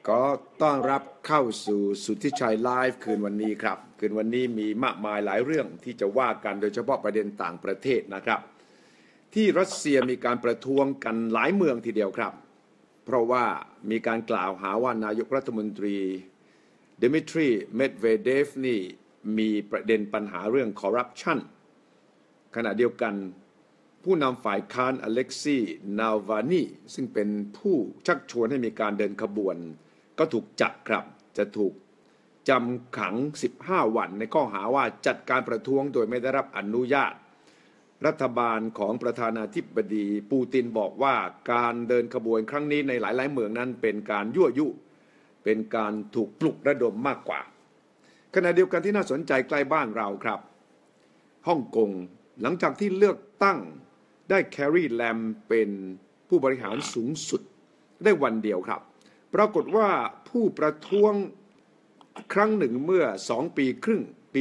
ก็ต้อนรับเข้าสู่สุทธิชัยไลฟ์คืนวันนี้ครับคืนวันนี้มีมากมายหลายเรื่องที่จะว่ากันโดยเฉพาะประเด็นต่างประเทศนะครับที่รัสเซียมีการประท้วงกันหลายเมืองทีเดียวครับเพราะว่ามีการกล่าวหาว่านายกรัฐมนตรีเดมิทรีเมดเวเดฟนี่มีประเด็นปัญหาเรื่องคอร์รัปชันขณะเดียวกันผู้นำฝ่ายค้านอเล็กซีนาลวานีซึ่งเป็นผู้ชักชวนให้มีการเดินขบวนก็ถูกจับครับจะถูกจำขัง15 วันในข้อหาว่าจัดการประท้วงโดยไม่ได้รับอนุญาตรัฐบาลของประธานาธิบดีปูตินบอกว่าการเดินขบวนครั้งนี้ในหลายๆเมืองนั้นเป็นการยั่วยุเป็นการถูกปลุกระดมมากกว่าขณะเดียวกันที่น่าสนใจใกล้บ้านเราครับฮ่องกงหลังจากที่เลือกตั้งได้แคร์รีแลมเป็นผู้บริหารสูงสุดได้วันเดียวครับปรากฏว่าผู้ประท้วงครั้งหนึ่งเมื่อ2 ปีครึ่งปี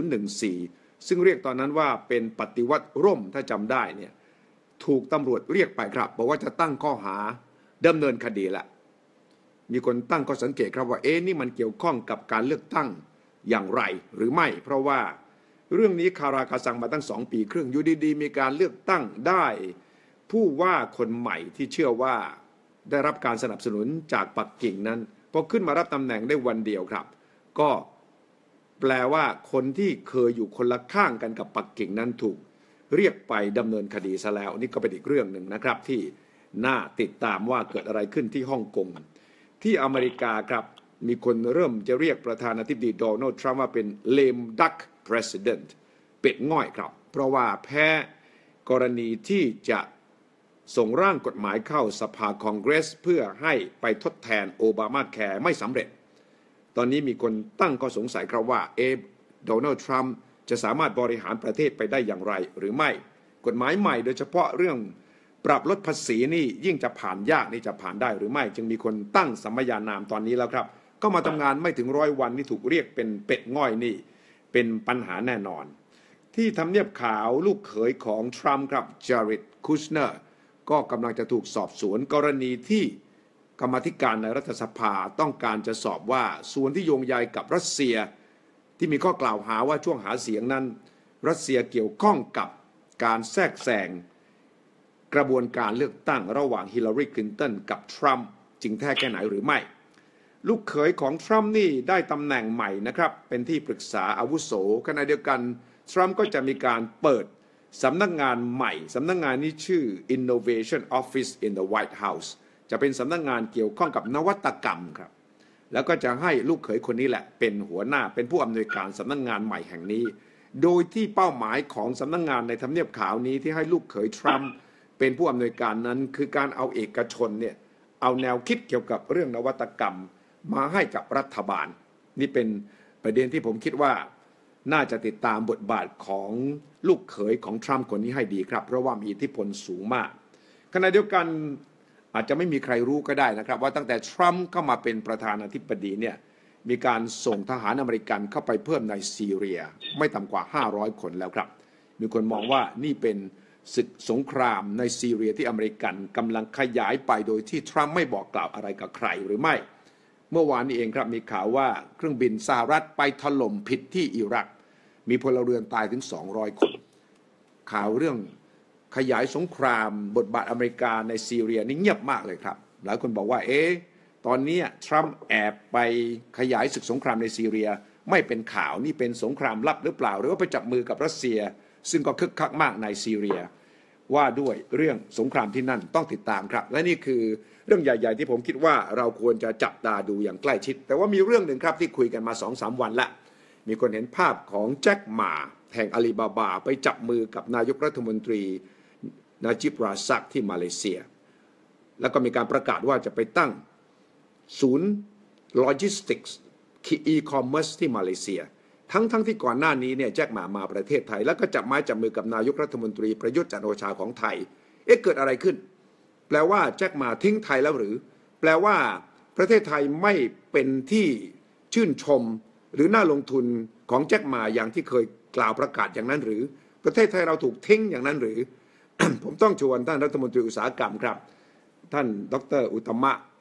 2014ซึ่งเรียกตอนนั้นว่าเป็นปฏิวัติร่มถ้าจำได้เนี่ยถูกตำรวจเรียกไปครับบอกว่าจะตั้งข้อหาดำเนินคดีละมีคนตั้งข้อสังเกตครับว่านี่มันเกี่ยวข้องกับการเลือกตั้งอย่างไรหรือไม่เพราะว่าเรื่องนี้คาราคาซังมาตั้ง2 ปีครึ่งอยู่ดีๆมีการเลือกตั้งได้ผู้ว่าคนใหม่ที่เชื่อว่าได้รับการสนับสนุนจากปักกิ่งนั้นพอขึ้นมารับตำแหน่งได้วันเดียวครับก็แปลว่าคนที่เคยอยู่คนละข้างกันกับปักกิ่งนั้นถูกเรียกไปดำเนินคดีซะแล้วนี่ก็เป็นอีกเรื่องหนึ่งนะครับที่น่าติดตามว่าเกิดอะไรขึ้นที่ฮ่องกงที่อเมริกาครับมีคนเริ่มจะเรียกประธานาธิบดีโดนัลด์ทรัมป์ว่าเป็น lame duck president เป็ดง่อยครับเพราะว่าแพ้กรณีที่จะส่งร่างกฎหมายเข้าสภาคองเกรสเพื่อให้ไปทดแทนโอบามาแคร์ไม่สำเร็จตอนนี้มีคนตั้งข้อสงสัยครับว่าโดนัลด์ทรัมป์จะสามารถบริหารประเทศไปได้อย่างไรหรือไม่กฎหมายใหม่โดยเฉพาะเรื่องปรับลดภาษีนี่ยิ่งจะผ่านยากนี่จะผ่านได้หรือไม่จึงมีคนตั้งสมญานามตอนนี้แล้วครับก็มาทำงานไม่ถึง100 วันนี่ถูกเรียกเป็นเป็ดง่อยนี่เป็นปัญหาแน่นอนที่ทำเนียบขาวลูกเขยของทรัมป์ครับจาริดคูชเนอร์ก็กำลังจะถูกสอบสวนกรณีที่กรรมาธิการในรัฐสภาต้องการจะสอบว่าส่วนที่โยงใยกับรัสเซียที่มีข้อกล่าวหาว่าช่วงหาเสียงนั้นรัสเซียเกี่ยวข้องกับการแทรกแซงกระบวนการเลือกตั้งระหว่างฮิลลารีคลินตันกับทรัมป์จริงแท้แค่ไหนหรือไม่ลูกเขยของทรัมป์นี่ได้ตำแหน่งใหม่นะครับเป็นที่ปรึกษาอาวุโสขณะเดียวกันทรัมป์ก็จะมีการเปิดสำนักงานใหม่สำนักงานนี้ชื่อ Innovation Office in the White House จะเป็นสำนักงานเกี่ยวข้องกับนวัตกรรมครับแล้วก็จะให้ลูกเขยคนนี้แหละเป็นหัวหน้าเป็นผู้อำนวยการสำนักงานใหม่แห่งนี้โดยที่เป้าหมายของสำนักงานในทำเนียบขาวนี้ที่ให้ลูกเขยทรัมป์เป็นผู้อำนวยการนั้นคือการเอาเอกชนเนี่ยเอาแนวคิดเกี่ยวกับเรื่องนวัตกรรมมาให้กับรัฐบาลนี่เป็นประเด็นที่ผมคิดว่าน่าจะติดตามบทบาทของลูกเขยของทรัมป์คนนี้ให้ดีครับเพราะว่ามีอิทธิพลสูงมากขณะเดียวกันอาจจะไม่มีใครรู้ก็ได้นะครับว่าตั้งแต่ทรัมป์เข้ามาเป็นประธานาธิบดีเนี่ยมีการส่งทหารอเมริกันเข้าไปเพิ่มในซีเรียไม่ต่ำกว่า500 คนแล้วครับมีคนมองว่านี่เป็นศึกสงครามในซีเรียที่อเมริกันกำลังขยายไปโดยที่ทรัมป์ไม่บอกกล่าวอะไรกับใครหรือไม่เมื่อวานนี้เองครับมีข่าวว่าเครื่องบินสหรัฐไปถล่มผิดที่อิรักมีพลเรือนตายถึง200 คนข่าวเรื่องขยายสงครามบทบาทอเมริกาในซีเรียนี่เงียบมากเลยครับหลายคนบอกว่าตอนนี้ทรัมป์แอบไปขยายศึกสงครามในซีเรียไม่เป็นข่าวนี่เป็นสงครามลับหรือเปล่าหรือว่าไปจับมือกับรัสเซียซึ่งก็คึกคักมากในซีเรียว่าด้วยเรื่องสงครามที่นั่นต้องติดตามครับและนี่คือเรื่องใหญ่ๆที่ผมคิดว่าเราควรจะจับตาดูอย่างใกล้ชิดแต่ว่ามีเรื่องหนึ่งครับที่คุยกันมา 2-3 วันละมีคนเห็นภาพของแจ็คหม่าแห่งอาลีบาบาไปจับมือกับนายกรัฐมนตรีนาจิบราซักที่มาเลเซียแล้วก็มีการประกาศว่าจะไปตั้งศูนย์โลจิสติกส์อีคอมเมิร์ซที่มาเลเซียทั้งที่ก่อนหน้านี้เนี่ยแจ็คหม่ามาประเทศไทยแล้วก็จับไม้จับมือกับนายกรัฐมนตรีประยุทธ์จันทร์โอชาของไทยเกิดอะไรขึ้นแปลว่าแจ็คหม่าทิ้งไทยแล้วหรือแปลว่าประเทศไทยไม่เป็นที่ชื่นชมหรือน่าลงทุนของแจ็คหม่าอย่างที่เคยกล่าวประกาศอย่างนั้นหรือประเทศไทยเราถูกทิ้งอย่างนั้นหรือ ผมต้องชวนท่านรัฐมนตรีอุตสาหกรรมครับท่านดร.อุตตมะ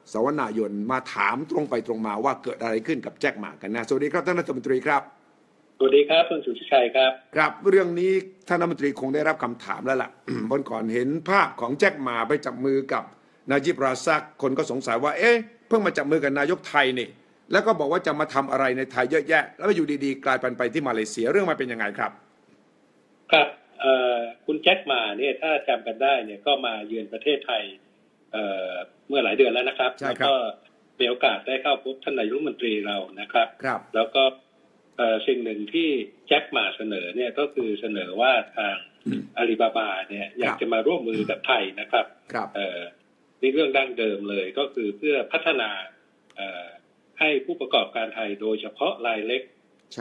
สวนายนมาถามตรงไปตรงมาว่าเกิดอะไรขึ้นกับแจ็คหม่ากันนะสวัสดีครับท่านรัฐมนตรีครับสวัสดีครับคุณสุทธิชัยครับครับเรื่องนี้ท่านรัฐมนตรีคงได้รับคำถามแล้วล่ะ วันก่อนเห็นภาพของแจ็คหม่าไปจับมือกับนาจิบราซักคนก็สงสัยว่าเอ๊ะเพิ่งมาจับมือกับนายกไทยนี่แล้วก็บอกว่าจะมาทำอะไรในไทยเยอะแยะแล้วอยู่ดีๆกลายไปที่มาเลเซียเรื่องมันเป็นยังไงครับครับคุณแจ็คหม่าเนี่ยถ้าจำกันได้เนี่ยก็มาเยือนประเทศไทยเมื่อหลายเดือนแล้วนะครับแล้วก็มีโอกาสได้เข้าพบท่านนายกรัฐมนตรีเรานะครับแล้วก็สิ่งหนึ่งที่แจ็คหม่าเสนอเนี่ยก็คือเสนอว่าทางอาลีบาบาเนี่ยอยากจะมาร่วมมือกับไทยนะครับนี่เรื่องดั้งเดิมเลยก็คือเพื่อพัฒนาให้ผู้ประกอบการไทยโดยเฉพาะรายเล็ก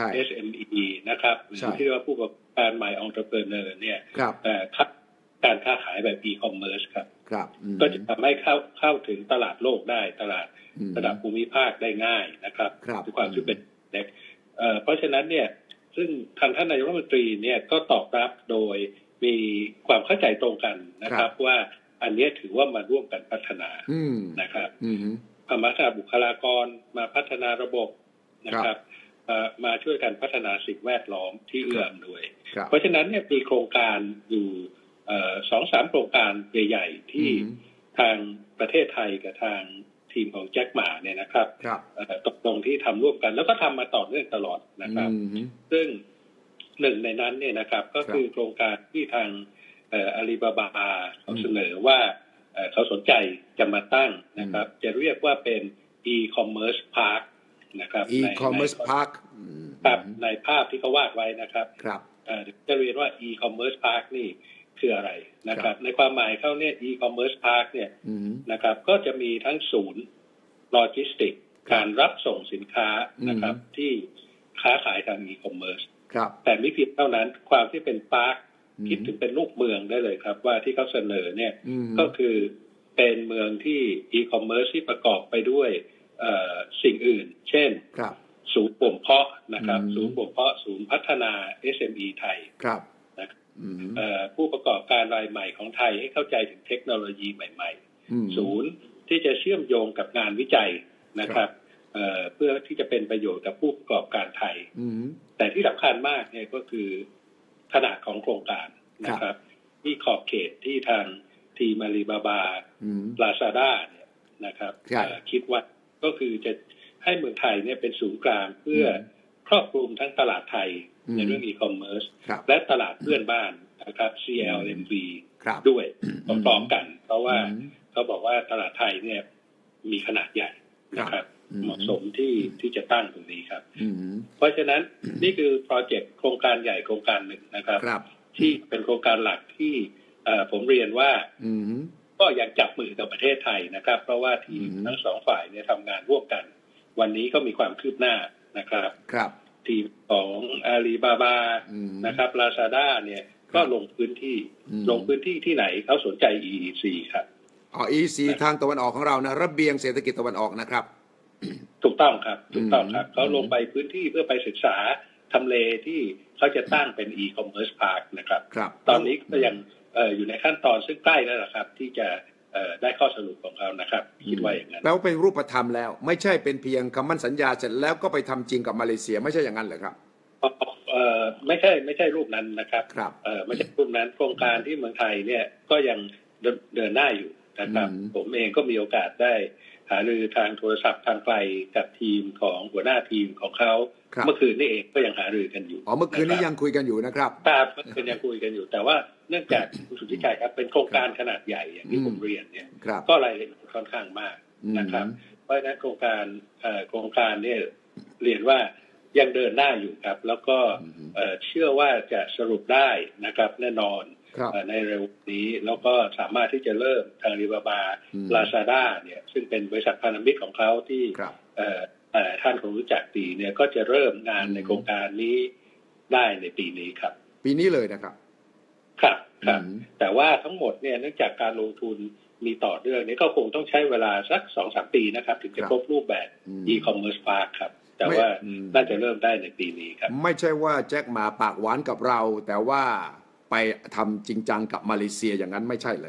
SME นะครับหรือที่เรียกว่าผู้ประกอบการใหม่ entrepreneur เนี่ยการค้าขายแบบ e-commerce ครับก็จะทำให้เข้าถึงตลาดโลกได้ตลาดระดับภูมิภาคได้ง่ายนะครับด้วยความที่เป็นเล็กเพราะฉะนั้นเนี่ยซึ่งทางท่านนายกรัฐมนตรีเนี่ยก็ตอบรับโดยมีความเข้าใจตรงกันนะครับว่าอันนี้ถือว่ามาร่วมกันพัฒนานะครับพัฒนาบุคลากรมาพัฒนาระบบนะครับมาช่วยกันพัฒนาสิ่งแวดล้อมที่เอื้ออำนวยเพราะฉะนั้นเนี่ยมีโครงการอยู่2-3 โครงการใหญ่ๆที่ทางประเทศไทยกับทางทีมของแจ็คหม่าเนี่ยนะครับตกลงที่ทำร่วมกันแล้วก็ทำมาต่อเนื่องตลอดนะครับซึ่งหนึ่งในนั้นเนี่ยนะครับก็คือโครงการที่ทางอาลีบาบาเขาเสนอว่าเขาสนใจจะมาตั้งนะครับจะเรียกว่าเป็น e-commerce park นะครับ e-commerce park ครับในภาพที่เขาวาดไว้นะครับจะเรียนว่า e-commerce park นี่คืออะไรนะครับในความหมายเขาเนี่ย e-commerce park เนี่ยนะครับก็จะมีทั้งศูนย์โลจิสติกการรับส่งสินค้านะครับที่ค้าขายทาง e-commerce แต่ไม่เพียงเท่านั้นความที่เป็นพาร์คคิดถึงเป็นลูกเมืองได้เลยครับว่าที่เขาเสนอเนี่ยก็คือเป็นเมืองที่ e-commerce ที่ประกอบไปด้วยสิ่งอื่นเช่นศูนย์บ่มเพาะนะครับศูนย์บ่มเพาะศูนย์พัฒนา SME ไทยผู้ประกอบการรายใหม่ของไทยให้เข้าใจถึงเทคโนโลยีใหม่ๆศูนย์ที่จะเชื่อมโยงกับงานวิจัยนะครับเพื่อที่จะเป็นประโยชน์กับผู้ประกอบการไทยแต่ที่สำคัญมากเนี่ยก็คือขนาดของโครงการนะครับที่ขอบเขตที่ทางทีมอาลีบาบาลาซาด้าเนี่ยนะครับคิดว่าก็คือจะให้เมืองไทยเนี่ยเป็นศูนย์กลางเพื่อครอบคลุมทั้งตลาดไทยในเรื่อง e-commerce และตลาดเพื่อนบ้านนะครับ CLMV ด้วยพร้อมๆกันเพราะว่าเขาบอกว่าตลาดไทยเนี่ยมีขนาดใหญ่นะครับเหมาะสมที่จะตั้งตรงนี้ครับเพราะฉะนั้นนี่คือโปรเจกต์โครงการใหญ่โครงการหนึ่งนะครับที่เป็นโครงการหลักที่ผมเรียนว่าก็ยังจับมือกับประเทศไทยนะครับเพราะว่าทีมทั้งสองฝ่ายเนี่ยทำงานร่วมกันวันนี้ก็มีความคืบหน้านะครับทีมของอาลีบาบานะครับลาซาด้าเนี่ยก็ลงพื้นที่ที่ไหนเขาสนใจ EEC ครับ EEC ทางตะวันออกของเรานะระเบียงเศรษฐกิจตะวันออกนะครับถูกต้องครับเขาลงไปพื้นที่เพื่อไปศึกษาทำเลที่เขาจะตั้งเป็น e-commerce park นะครับตอนนี้ก็ยังอยู่ในขั้นตอนซึ่งใกล้แล้วนะครับที่จะได้ข้อสรุปของเขานะครับคิดว่าอย่างนั้นแปลว่าเป็นรูปธรรมแล้วไม่ใช่เป็นเพียงคำมั่นสัญญาเสร็จแล้วก็ไปทำจริงกับมาเลเซียไม่ใช่อย่างนั้นเหรอครับไม่ใช่รูปนั้นนะครับไม่ใช่รูปนั้นโครงการที่เมืองไทยเนี่ยก็ยังเดินหน้าอยู่นะครับผมเองก็มีโอกาสได้หารือทางโทรศัพท์ทางไกลกับทีมของหัวหน้าทีมของเขาเมื่อคืนนี้เองก็ยังหารือกันอยู่เมื่อคืนนี้ยังคุยกันอยู่นะครับเมื่อคืนยังคุยกันอยู่แต่ว่าเนื่องจากคุณสุทธิชัยครับเป็นโครงการขนาดใหญ่อย่างที่ผมเรียนเนี่ยก็รายละเอียดค่อนข้างมากนะครับเพราะฉะนั้นโครงการเนี่ยเรียนว่ายังเดินหน้าอยู่ครับแล้วก็เชื่อว่าจะสรุปได้นะครับแน่นอนในเร็วนี้แล้วก็สามารถที่จะเริ่มทางอาลีบาบาลาซาด้าเนี่ยซึ่งเป็นบริษัทพันธมิตรของเขาที่ท่านคงรู้จักดีเนี่ยก็จะเริ่มงานในโครงการนี้ได้ในปีนี้ครับปีนี้เลยนะครับครับแต่ว่าทั้งหมดเนี่ยเนื่องจากการลงทุนมีต่อเนื่องนี้ก็คงต้องใช้เวลาสัก 2-3 ปีนะครับถึงจะครบรูปแบบ e-commerce park ครับแต่ว่าน่าจะเริ่มได้ในปีนี้ครับไม่ใช่ว่าแจ็คหม่าปากหวานกับเราแต่ว่าไปทำจริงจังกับมาเลเซียอย่างนั้นไม่ใช่เหรอครับ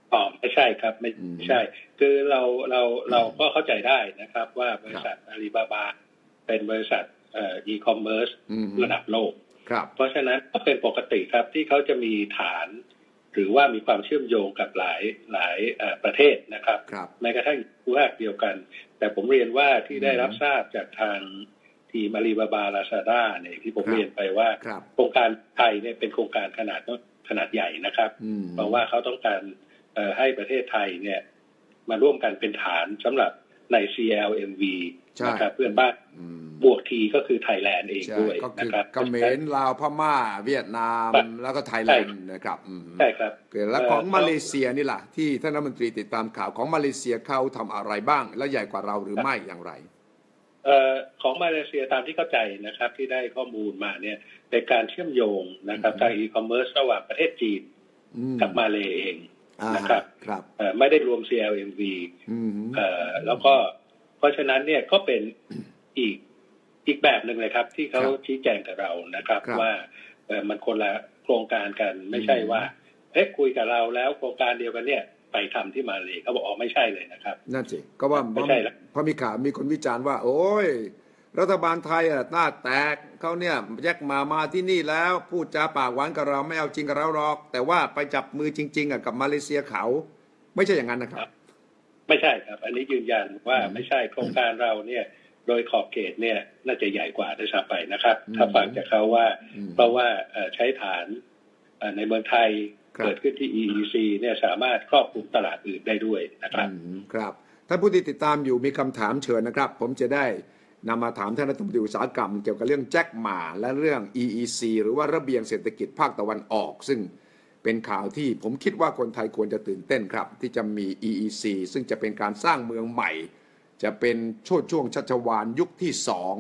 ไม่ใช่ครับไม่ใช่ คือเราก็เข้าใจได้นะครับว่าบริษัทอาลีบาบาเป็นบริษัทอีคอมเมิร์ซระดับโลกเพราะฉะนั้นก็เป็นปกติครับที่เขาจะมีฐานหรือว่ามีความเชื่อมโยงกับหลายประเทศนะครับแม้กระทั่งภูมิภาคเดียวกันแต่ผมเรียนว่าที่ได้รับทราบจากทางทีมอาลีบาบาลาซาด้าเนี่ยที่ผมเรียนไปว่าโครงการไทยเนี่ยเป็นโครงการขนาดใหญ่นะครับเพราะว่าเขาต้องการให้ประเทศไทยเนี่ยมาร่วมกันเป็นฐานสำหรับใน CLMV นะครับเพื่อนบ้านบวกทีก็คือไทยแลนด์เองด้วยนะครับเขมรลาวพม่าเวียดนามแล้วก็ไทยแลนด์นะครับใช่ครับแล้วของมาเลเซียนี่ล่ะที่ท่านรัฐมนตรีติดตามข่าวของมาเลเซียเขาทำอะไรบ้างและใหญ่กว่าเราหรือไม่อย่างไรของมาเลเซียตามที่เข้าใจนะครับที่ได้ข้อมูลมาเนี่ยเป็นการเชื่อมโยงนะครับทางอีคอมเมิร์ซระหว่างประเทศจีนกับมาเลเองนะครับไม่ได้รวม CLMV แล้วก็เพราะฉะนั้นเนี่ยก็เป็นอีกแบบหนึ่งเลยครับที่เขาชี้แจงกับเรานะครับว่ามันคนละโครงการกันไม่ใช่ว่าคุยกับเราแล้วโครงการเดียวกันเนี่ยไปทำที่มาเลเขาบอกไม่ใช่เลยนะครับนั่นสิก็ว่าไม่ใช่แล้วพอมีข่าวมีคนวิจารณ์ว่าโอ้ยรัฐบาลไทยหน้าแตกเขาเนี่ยแยกมาที่นี่แล้วพูดจาปากหวานกับเราไม่เอาจริงกับเราหรอกแต่ว่าไปจับมือจริงๆกับมาเลเซียเขาไม่ใช่อย่างนั้นนะครับไม่ใช่ครับอันนี้ยืนยันว่าไม่ใช่โครงการเราเนี่ยโดยขอบเขตเนี่ยน่าจะใหญ่กว่าด้วยซ้ำไปนะครับถ้าฟังจากเขาว่าเพราะว่าใช้ฐานในเมืองไทยเกิดขึ้นที่ EEC เนี่ยสามารถครอบคลุมตลาดอื่นได้ด้วยนะครับครับท่านผู้ที่ติดตามอยู่มีคำถามเชิญนะครับผมจะได้นำมาถามท่านรัฐมนตรีอุตสาหกรรมเกี่ยวกับเรื่องแจ็คหม่าและเรื่อง EEC หรือว่าระเบียงเศรษฐกิจภาคตะวันออกซึ่งเป็นข่าวที่ผมคิดว่าคนไทยควรจะตื่นเต้นครับที่จะมี EEC ซึ่งจะเป็นการสร้างเมืองใหม่จะเป็นช่วงชัชวาลยุคที่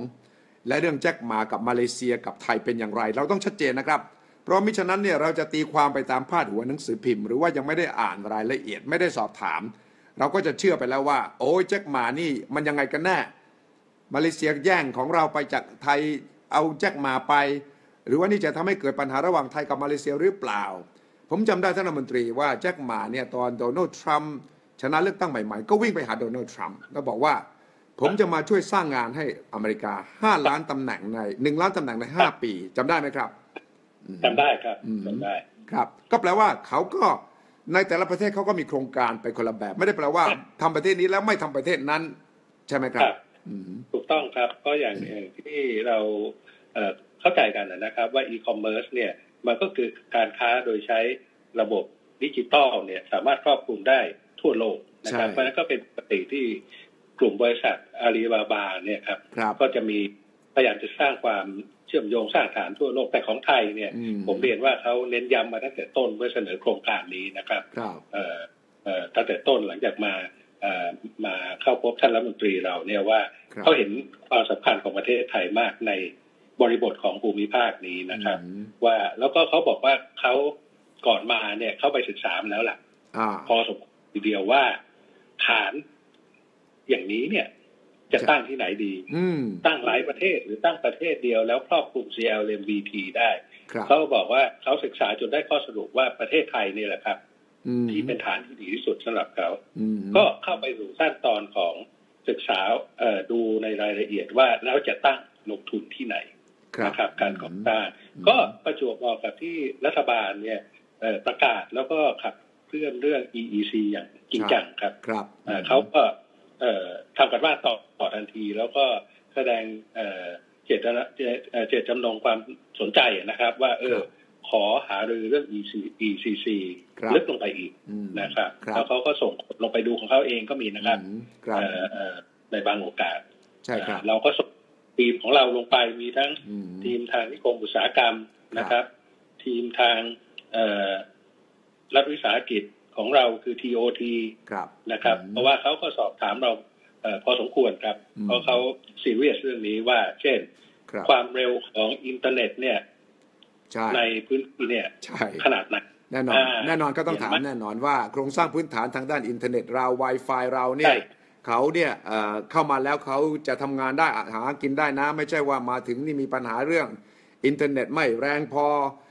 2และเรื่องแจ็คหม่ากับมาเลเซียกับไทยเป็นอย่างไรเราต้องชัดเจนนะครับเพราะมิฉะนั้นเนี่ยเราจะตีความไปตามพาดหัวหนังสือพิมพ์หรือว่ายังไม่ได้อ่านรายละเอียดไม่ได้สอบถามเราก็จะเชื่อไปแล้วว่าโอ้ยแจ็คหม่านี่มันยังไงกันแน่มาเลเซียแย่งของเราไปจากไทยเอาแจ็คหม่าไปหรือว่านี่จะทำให้เกิดปัญหาระหว่างไทยกับมาเลเซียหรือเปล่าผมจำได้ท่านรัฐมนตรีว่าแจ็คหม่าเนี่ยตอนโดนัลด์ทรัมป์ชนะเลือกตั้งใหม่ๆก็วิ่งไปหาโดนัลด์ทรัมป์แล้วบอกว่าผมจะมาช่วยสร้างงานให้อเมริกา5 ล้านตำแหน่งใน1 ล้านตำแหน่งใน5 ปีจำได้ไหมครับจำได้ครับจำได้ครับก็แปลว่าเขาก็ในแต่ละประเทศเขาก็มีโครงการไปคนละแบบไม่ได้แปลว่าทำประเทศนี้แล้วไม่ทำประเทศนั้นใช่ไหมครับถูกต้องครับก็อย่างที่เราเข้าใจกันนะครับว่าอีคอมเมิร์ซเนี่ยมันก็คือการค้าโดยใช้ระบบดิจิตอลเนี่ยสามารถครอบคลุมได้ทั่วโลกนะครับเพราะฉะนั้นก็เป็นปกติที่กลุ่มบริษัทอาลีบาบาเนี่ยครับก็จะมีพยายามจะสร้างความเชื่อมโยงสร้างฐานทั่วโลกแต่ของไทยเนี่ยผมเรียนว่าเขาเน้นย้ำมาตั้งแต่ต้นเมื่อเสนอโครงการนี้นะครับตั้งแต่ต้นหลังจากมาเข้าพบท่านรัฐมนตรีเราเนี่ยว่าเขาเห็นความสำคัญของประเทศไทยมากในบริบทของภูมิภาคนี้นะครับว่าแล้วก็เขาบอกว่าเขาก่อนมาเนี่ยเขาไปศึกษาแล้วล่ะพอสมควรทีเดียวว่าฐานอย่างนี้เนี่ยจะตั้งที่ไหนดีตั้งหลายประเทศหรือตั้งประเทศเดียวแล้วครอบคลุม CLMVT ได้เขาบอกว่าเขาศึกษาจนได้ข้อสรุปว่าประเทศไทยนี่แหละครับที่เป็นฐานที่ดีที่สุดสำหรับเขาก็เข้าไปสู่ขั้นตอนของศึกษาดูในรายละเอียดว่าแล้วจะตั้งลงทุนที่ไหนนะครับการก่อสร้างก็ประจวบเหมาะกับที่รัฐบาลเนี่ยประกาศแล้วก็ขับเคลื่อนเรื่อง EEC อย่างจริงจังครับเขาก็ทำกันว่าต่อทันทีแล้วก็แสดงเจตจำนงความสนใจนะครับว่าขอหารือเรื่อง ECC ลึกลงไปอีกนะครับแล้วเขาก็ส่งลงไปดูของเขาเองก็มีนะครับในบางโอกาสเราก็ส่งทีมของเราลงไปมีทั้งทีมทางนิคมอุตสาหกรรมนะครับทีมทางรัฐวิสาหกิจของเราคือ TOT นะครับเพราะว่าเขาก็สอบถามเราพอสมควรครับเพราะเขาซีเรียสเรื่องนี้ว่าเช่นความเร็วของอินเทอร์เน็ตเนี่ยในพื้นที่เนี่ยขนาดไหนแน่นอนก็ต้องถามแน่นอนว่าโครงสร้างพื้นฐานทางด้านอินเทอร์เน็ตเรา Wi-Fi เราเนี่ยเขาเนี่ยเข้ามาแล้วเขาจะทำงานได้หากินได้นะไม่ใช่ว่ามาถึงนี่มีปัญหาเรื่องอินเทอร์เน็ตไม่แรงพอ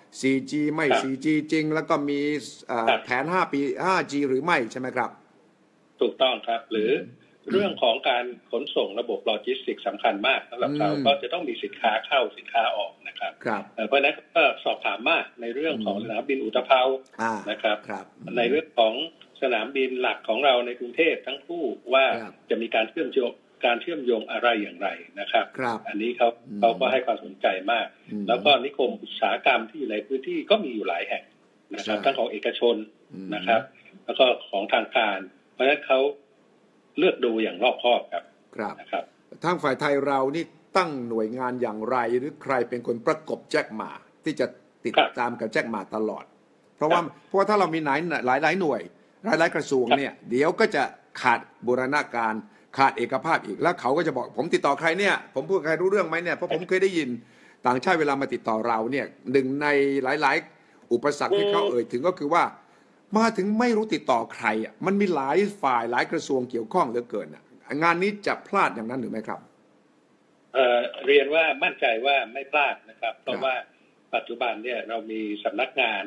4G ไม่ 4G จริงแล้วก็มีแผน5 ปี 5G หรือไม่ใช่ไหมครับถูกต้องครับหรือเรื่องของการขนส่งระบบโลจิสติกส์สำคัญมากสำหรับเขาก็จะต้องมีสินค้าเข้าสินค้าออกนะครับเพราะฉะนั้นก็สอบถามมากในเรื่องของสนามบินอุตภาวนะครับในเรื่องของสนามบินหลักของเราในกรุงเทพทั้งคู่ว่าจะมีการเชื่อมโยงอะไรอย่างไรนะครับอันนี้เขาก็ให้ความสนใจมากแล้วก็นิคมอุตสาหกรรมที่อยู่ในพื้นที่ก็มีอยู่หลายแห่งนะครับทั้งของเอกชนนะครับแล้วก็ของทางการเพราะฉะนั้นเขาเลือกดูอย่างรอบคอบครับนะครับทางฝ่ายไทยเรานี่ตั้งหน่วยงานอย่างไรหรือใครเป็นคนประกบแจ็คหม่าที่จะติดตามกับแจ็คหม่าตลอดเพราะว่าถ้าเรามีหลายหน่วยหลายกระทรวงเนี่ยเดี๋ยวก็จะขาดบูรณาการขาดเอกภาพอีกแล้วเขาก็จะบอกผมติดต่อใครเนี่ยผมพูดใครรู้เรื่องไหมเนี่ยเพราะผมเคยได้ยินต่างชาติเวลามาติดต่อเราเนี่ยหนึ่งในหลายอุปสรรคที่เขาถึงก็คือว่ามาถึงไม่รู้ติดต่อใครอ่ะมันมีหลายฝ่ายหลายกระทรวงเกี่ยวข้องเหลือเกินอ่ะงานนี้จะพลาดอย่างนั้นหรือไม่ครับเรียนว่ามั่นใจว่าไม่พลาดนะครับเพราะว่าปัจจุบันเนี่ยเรามีสำนักงาน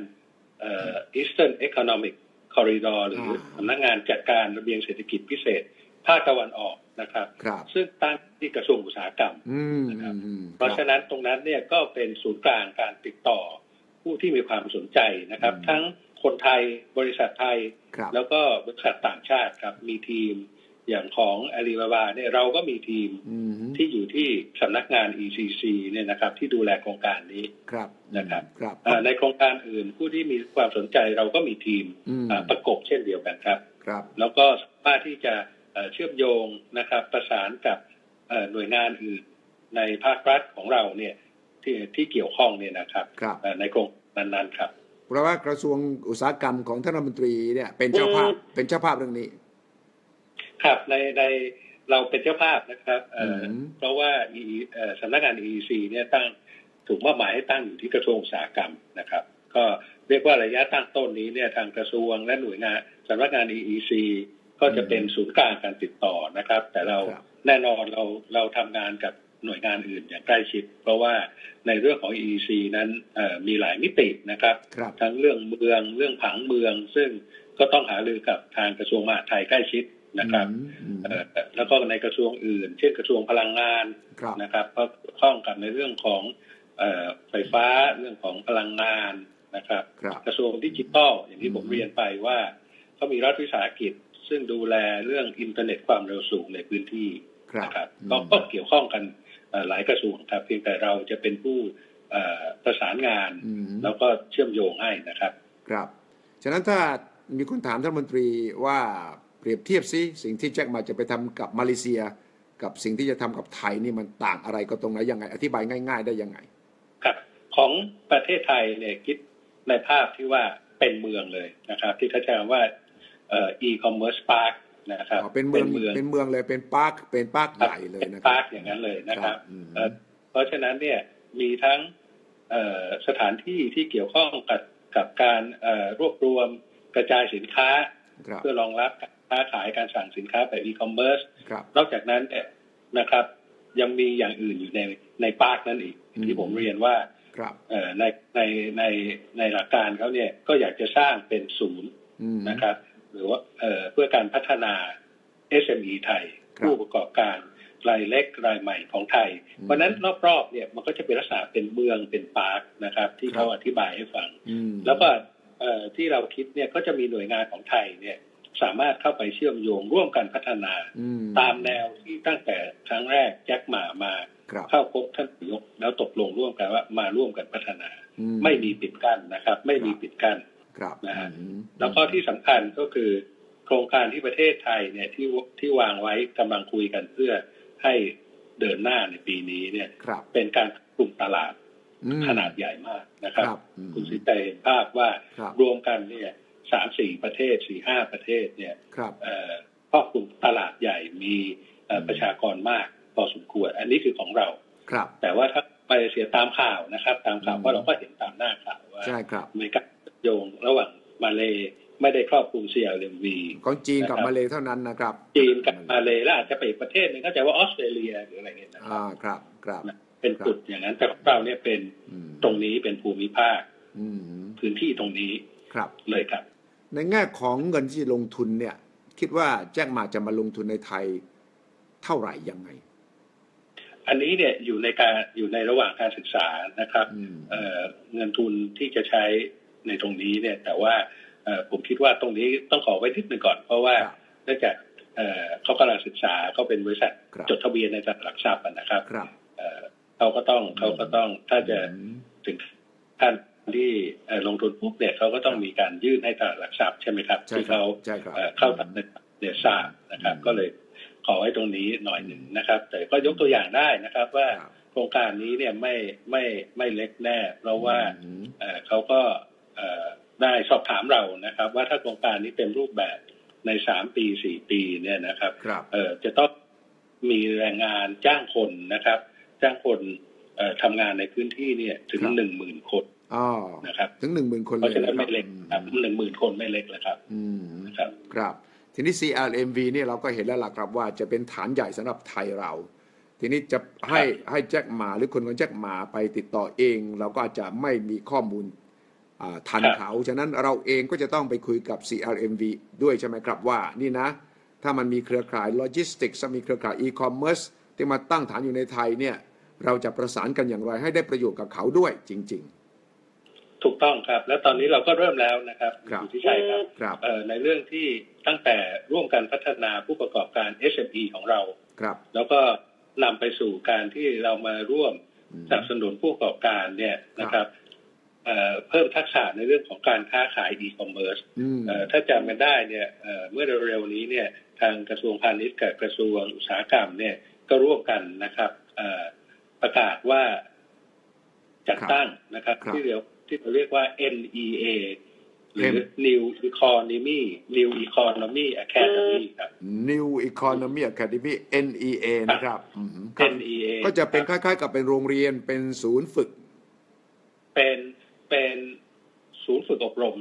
Eastern Economic Corridor หรือสำนักงานจัดการระเบียงเศรษฐกิจพิเศษภาคตะวันออกนะครับซึ่งตั้งที่กระทรวงอุตสาหกรรมนะครับเพราะฉะนั้นตรงนั้นเนี่ยก็เป็นศูนย์กลางการติดต่อผู้ที่มีความสนใจนะครับทั้งคนไทยบริษัทไทยแล้วก็บริษัทต่างชาติครับมีทีมอย่างของอาลีบาบาเนี่ยเราก็มีทีมที่อยู่ที่สำนักงาน ECC เนี่ยนะครับที่ดูแลโครงการนี้นะครับในโครงการอื่นผู้ที่มีความสนใจเราก็มีทีมประกบเช่นเดียวกันครับแล้วก็สามารถที่จะเชื่อมโยงนะครับประสานกับหน่วยงานอื่นในภาครัฐของเราเนี่ยที่เกี่ยวข้องเนี่ยนะครับในโครงนั้นๆครับเพราะว่ากระทรวงอุตสาหกรรมของท่านรัฐมนตรีเนี่ยเป็นเจ้าภาพเรื่องนี้ครับในเราเป็นเจ้าภาพนะครับเพราะว่าสำนักงาน EEC เนี่ยถูกมอบหมายให้ตั้งอยู่ที่กระทรวงอุตสาหกรรมนะครับก็เรียกว่าระยะตั้งต้นนี้เนี่ยทางกระทรวงและหน่วยงานสำนักงาน EEC ก็จะเป็นศูนย์กลางการติดต่อนะครับแต่เราแน่นอนเราทำงานกับหน่วยงานอื่นอย่างใกล้ชิดเพราะว่าในเรื่องของ EEC นั้นมีหลายมิตินะครับทั้งเรื่องเมืองเรื่องผังเมืองซึ่งก็ต้องหารือกับทางกระทรวงมหาดไทยใกล้ชิดนะครับแล้วก็ในกระทรวงอื่นเช่นกระทรวงพลังงานนะครับก็เกี่ยวข้องกับในเรื่องของไฟฟ้าเรื่องของพลังงานนะครับกระทรวงดิจิทัลอย่างที่ผมเรียนไปว่าเขามีรัฐวิสาหกิจซึ่งดูแลเรื่องอินเทอร์เน็ตความเร็วสูงในพื้นที่นะครับก็เกี่ยวข้องกันหลายกระทรวงครับเพียงแต่เราจะเป็นผู้ประสานงานแล้วก็เชื่อมโยงให้นะครับครับฉะนั้นถ้ามีคนถามท่านรัฐมนตรีว่าเปรียบเทียบซิสิ่งที่แจ็คหม่าจะไปทำกับมาเลเซียกับสิ่งที่จะทำกับไทยนี่มันต่างอะไรก็ตรงไหนยังไงอธิบายง่ายๆได้ยังไงครับของประเทศไทยเนี่ยคิดในภาพที่ว่าเป็นเมืองเลยนะครับที่เขาใช้คำว่าe-commerce park นะครับเป็นเมืองเลยเป็นพาร์คใหญ่เลยนะครับพาร์คอย่างนั้นเลยนะครับเพราะฉะนั้นเนี่ยมีทั้งสถานที่ที่เกี่ยวข้องกับการรวบรวมกระจายสินค้าเพื่อรองรับการค้าขายการสั่งสินค้าแบบ e-commerce นอกจากนั้นนะครับยังมีอย่างอื่นอยู่ในพาร์คนั้นอีกที่ผมเรียนว่าในหลักการเขาเนี่ยก็อยากจะสร้างเป็นศูนย์นะครับหรือว่าเพื่อการพัฒนา SME ไทยผู้ประกอบการรายเล็กรายใหม่ของไทยเพราะนั้นรอบๆเนี่ยมันก็จะเป็นลักษณะเป็นเมืองเป็นพาร์คนะครับที่เขาอธิบายให้ฟังแล้วก็ที่เราคิดเนี่ยก็จะมีหน่วยงานของไทยเนี่ยสามารถเข้าไปเชื่อมโยงร่วมกันพัฒนาตามแนวที่ตั้งแต่ครั้งแรกแจ็คหม่ามาเข้าพบท่านนายกแล้วตกลงร่วมกันว่ามาร่วมกันพัฒนาไม่มีปิดกั้นนะครับไม่มีปิดกั้นนะฮะแล้วก็ที่สำคัญก็คือโครงการที่ประเทศไทยเนี่ยที่วางไว้กำลังคุยกันเพื่อให้เดินหน้าในปีนี้เนี่ยเป็นการกลุ่มตลาดขนาดใหญ่มากนะครับคุณสิใจเห็นภาพว่ารวมกันเนี่ย3-4 ประเทศ 4-5 ประเทศเนี่ยครอบคลุมตลาดใหญ่มีประชากรมากพอสมควรอันนี้คือของเราแต่ว่าถ้าไปเสียตามข่าวนะครับตามข่าวเพราะเราก็เห็นตามหน้าข่าวว่ามีการโยงระหว่างมาเลไม่ได้ครอบคลุม CLMV ของจีนกับมาเลเท่านั้นนะครับจีนกับมาเลและอาจจะไปอีกประเทศนึงเข้าใจว่าออสเตรเลียหรืออะไรเงี้ยนะครับเป็นจุดอย่างนั้นแต่ของเราเนี่ยเป็นตรงนี้เป็นภูมิภาคพื้นที่ตรงนี้ครับเลยครับในแง่ของเงินที่ลงทุนเนี่ยคิดว่าแจ็คหมาจะมาลงทุนในไทยเท่าไหร่ยังไงอันนี้เนี่ยอยู่ในระหว่างการศึกษานะครับเงินทุนที่จะใช้ในตรงนี้เนี่ยแต่ว่าผมคิดว่าตรงนี้ต้องขอไว้นิดนึงก่อนเพราะว่าเนื่องจากเขากำลังศึกษาเขาเป็นบริษัทจดทะเบียนในตลาดหลักทรัพย์นะครับเขาก็ต้องถ้าจะถึงขั้นที่ลงทุนปุ๊บเนี่ยเขาก็ต้องมีการยื่นให้ตลาดหลักทรัพย์ใช่ไหมครับที่เขาเข้าทำในทราบนะครับก็เลยขอไว้ตรงนี้หน่อยหนึ่งนะครับแต่ก็ยกตัวอย่างได้นะครับว่าโครงการนี้เนี่ยไม่เล็กแน่เพราะว่าเขาก็ได้สอบถามเรานะครับว่าถ้าโครงการนี้เต็มรูปแบบใน3 ปี 4 ปีเนี่ยนะครับจะต้องมีแรงงานจ้างคนนะครับจ้างคนทำงานในพื้นที่เนี่ยถึง 10,000 คนนะครับถึง 10,000 คนเพราะฉะนั้นไม่เล็กครับ 10,000 คนไม่เล็กเลยครับครับทีนี้ CRMV เนี่ยเราก็เห็นแล้วล่ะครับว่าจะเป็นฐานใหญ่สำหรับไทยเราทีนี้จะให้แจ็คหมาหรือคนของแจ็คหมาไปติดต่อเองเราก็อาจจะไม่มีข้อมูลทันเขาฉะนั้นเราเองก็จะต้องไปคุยกับ CRMV ด้วยใช่ไหมครับว่านี่นะถ้ามันมีเครือข่ายโลจิสติกส์มีเครือข่ายอีคอมเมิร์ซที่มาตั้งฐานอยู่ในไทยเนี่ยเราจะประสานกันอย่างไรให้ได้ประโยชน์กับเขาด้วยจริงๆถูกต้องครับและตอนนี้เราก็เริ่มแล้วนะครับอยู่ที่ใช่ครับในเรื่องที่ตั้งแต่ร่วมกันพัฒนาผู้ประกอบการ SME ของเราแล้วก็นำไปสู่การที่เรามาร่วมสนับสนุนผู้ประกอบการเนี่ยนะครับเพิ่มทักษะในเรื่องของการค้าขายอีคอมเมิร์ซถ้าจำกันได้เนี่ยเมื่อเร็วๆนี้เนี่ยทางกระทรวงพาณิชย์กับกระทรวงอุตสาหกรรมเนี่ยก็ร่วมกันนะครับประกาศว่าจัดตั้งนะครับที่เราเรียกว่า NEA หรือ New Economy Academy ครับ New Economy Academy NEA นะครับ NEA ก็จะเป็นคล้ายๆกับเป็นโรงเรียนเป็นศูนย์ฝึกเป็นศูนย์ฝึกอบรม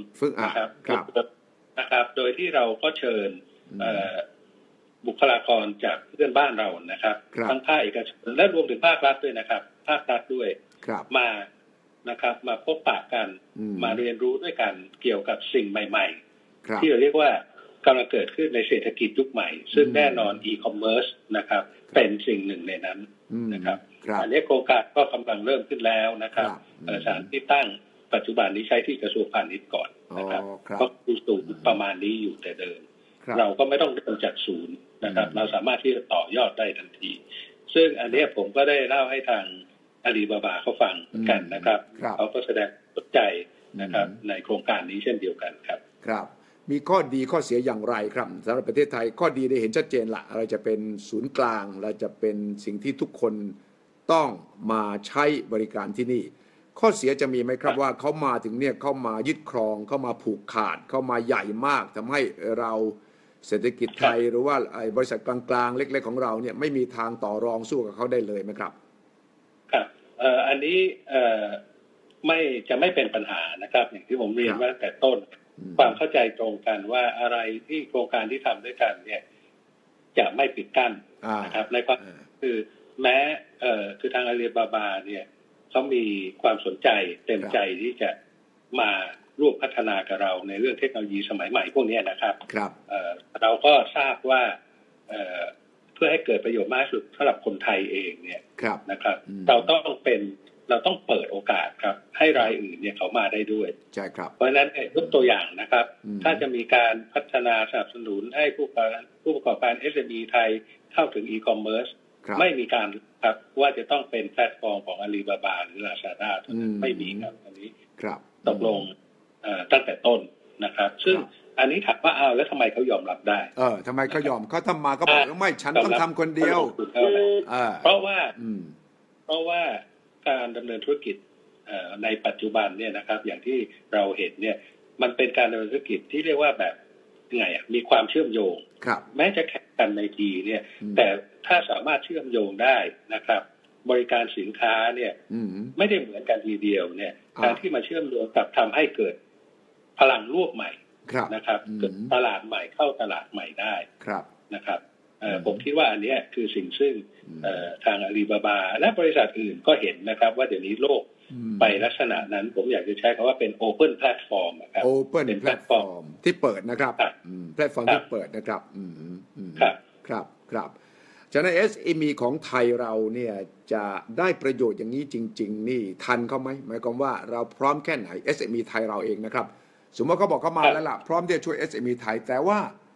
นะครับโดยที่เราก็เชิญบุคลากรจากเพื่อนบ้านเรานะครับทั้งภาคเอกชนและรวมถึงภาครัฐด้วยนะครับภาครัฐด้วยมานะครับมาพบปะกันมาเรียนรู้ด้วยกันเกี่ยวกับสิ่งใหม่ๆที่เราเรียกว่ากำลังเกิดขึ้นในเศรษฐกิจยุคใหม่ซึ่งแน่นอนอีคอมเมิร์ซนะครับเป็นสิ่งหนึ่งในนั้นนะครับอันนี้โครงการก็กำลังเริ่มขึ้นแล้วนะครับสถานที่ตั้งปัจจุบันนี้ใช้ที่กระทรวงพาณิชย์ก่อนนะครับก็คือสูงประมาณนี้อยู่แต่เดิมเราก็ไม่ต้องเริ่มจากศูนย์นะครับเราสามารถที่จะต่อยอดได้ทันทีซึ่งอันนี้ผมก็ได้เล่าให้ทางอาลีบาบาเขาฟังกันนะครับเขาก็แสดงสนใจนะครับในโครงการนี้เช่นเดียวกันครับครับมีข้อดีข้อเสียอย่างไรครับสำหรับประเทศไทยข้อดีได้เห็นชัดเจนละเราจะเป็นศูนย์กลางเราจะเป็นสิ่งที่ทุกคนต้องมาใช้บริการที่นี่ข้อเสียจะมีไหมครับว่าเขามาถึงเนี่ยเขามายึดครองเขามาผูกขาดเขามาใหญ่มากทำให้เราเศรษฐกิจไทยหรือว่าบริษัทกลางๆเล็กๆของเราเนี่ยไม่มีทางต่อรองสู้กับเขาได้เลยไหมครับครับอันนี้ไม่เป็นปัญหานะครับอย่างที่ผมเรียนว่าแต่ต้นความเข้าใจตรงกันว่าอะไรที่โครงการที่ทำด้วยกันเนี่ยจะไม่ปิดกั้นนะครับในความคือแม้คือทางอาลีบาบาเนี่ยเขามีความสนใจเต็มใจที่จะมาร่วมพัฒนากับเราในเรื่องเทคโนโลยีสมัยใหม่พวกนี้นะครับเราก็ทราบว่าเพื่อให้เกิดประโยชน์มากที่สุดสำหรับคนไทยเองเนี่ยนะครับเราต้องเปิดโอกาสครับให้รายอื่นเนี่ยเขามาได้ด้วยใช่ครับเพราะฉะนั้นยกตัวอย่างนะครับถ้าจะมีการพัฒนาสนับสนุนให้ผู้ประกอบการ SME ไทยเข้าถึงอีคอมเมิร์ซไม่มีการครับว่าจะต้องเป็นแพลตฟอร์มของอาลีบาบาหรือลาซาด้าไม่มีครับอันนี้ตกลงตั้งแต่ต้นนะครับซึ่งอันนี้ถามว่าแล้วทำไมเขายอมรับได้ทำไมเขายอมเขาทำมาก็บอกว่าไม่ฉันต้องทำคนเดียวเพราะว่าการดำเนินธุรกิจในปัจจุบันเนี่ยนะครับอย่างที่เราเห็นเนี่ยมันเป็นการดำเนินธุรกิจที่เรียกว่าแบบไงมีความเชื่อมโยงแม้จะแข่งกันในทีเนี่ยแต่ถ้าสามารถเชื่อมโยงได้นะครับบริการสินค้าเนี่ยไม่ได้เหมือนกันทีเดียวเนี่ยการที่มาเชื่อมโยงกับทำให้เกิดพลังร่วมใหม่นะครับเกิดตลาดใหม่เข้าตลาดใหม่ได้นะครับผมคิดว่าอันนี้คือสิ่งซึ่งทางอาลีบาบาและบริษัทอื่นก็เห็นนะครับว่าเดี๋ยวนี้โลกไปลักษณะนั้นผมอยากจะใช้คำว่าเป็น Open Platform ครับ Open เป็น Platform ที่เปิดนะครับแพลตฟอร์มที่เปิดนะครับครับฉะนั้น SME ของไทยเราเนี่ยจะได้ประโยชน์อย่างนี้จริงๆนี่ทันเขาไหมหมายความว่าเราพร้อมแค่ไหน SME ไทยเราเองนะครับสมมติเขาบอกเขามาแล้วล่ะพร้อมที่จะช่วย SME ไทยแต่ว่า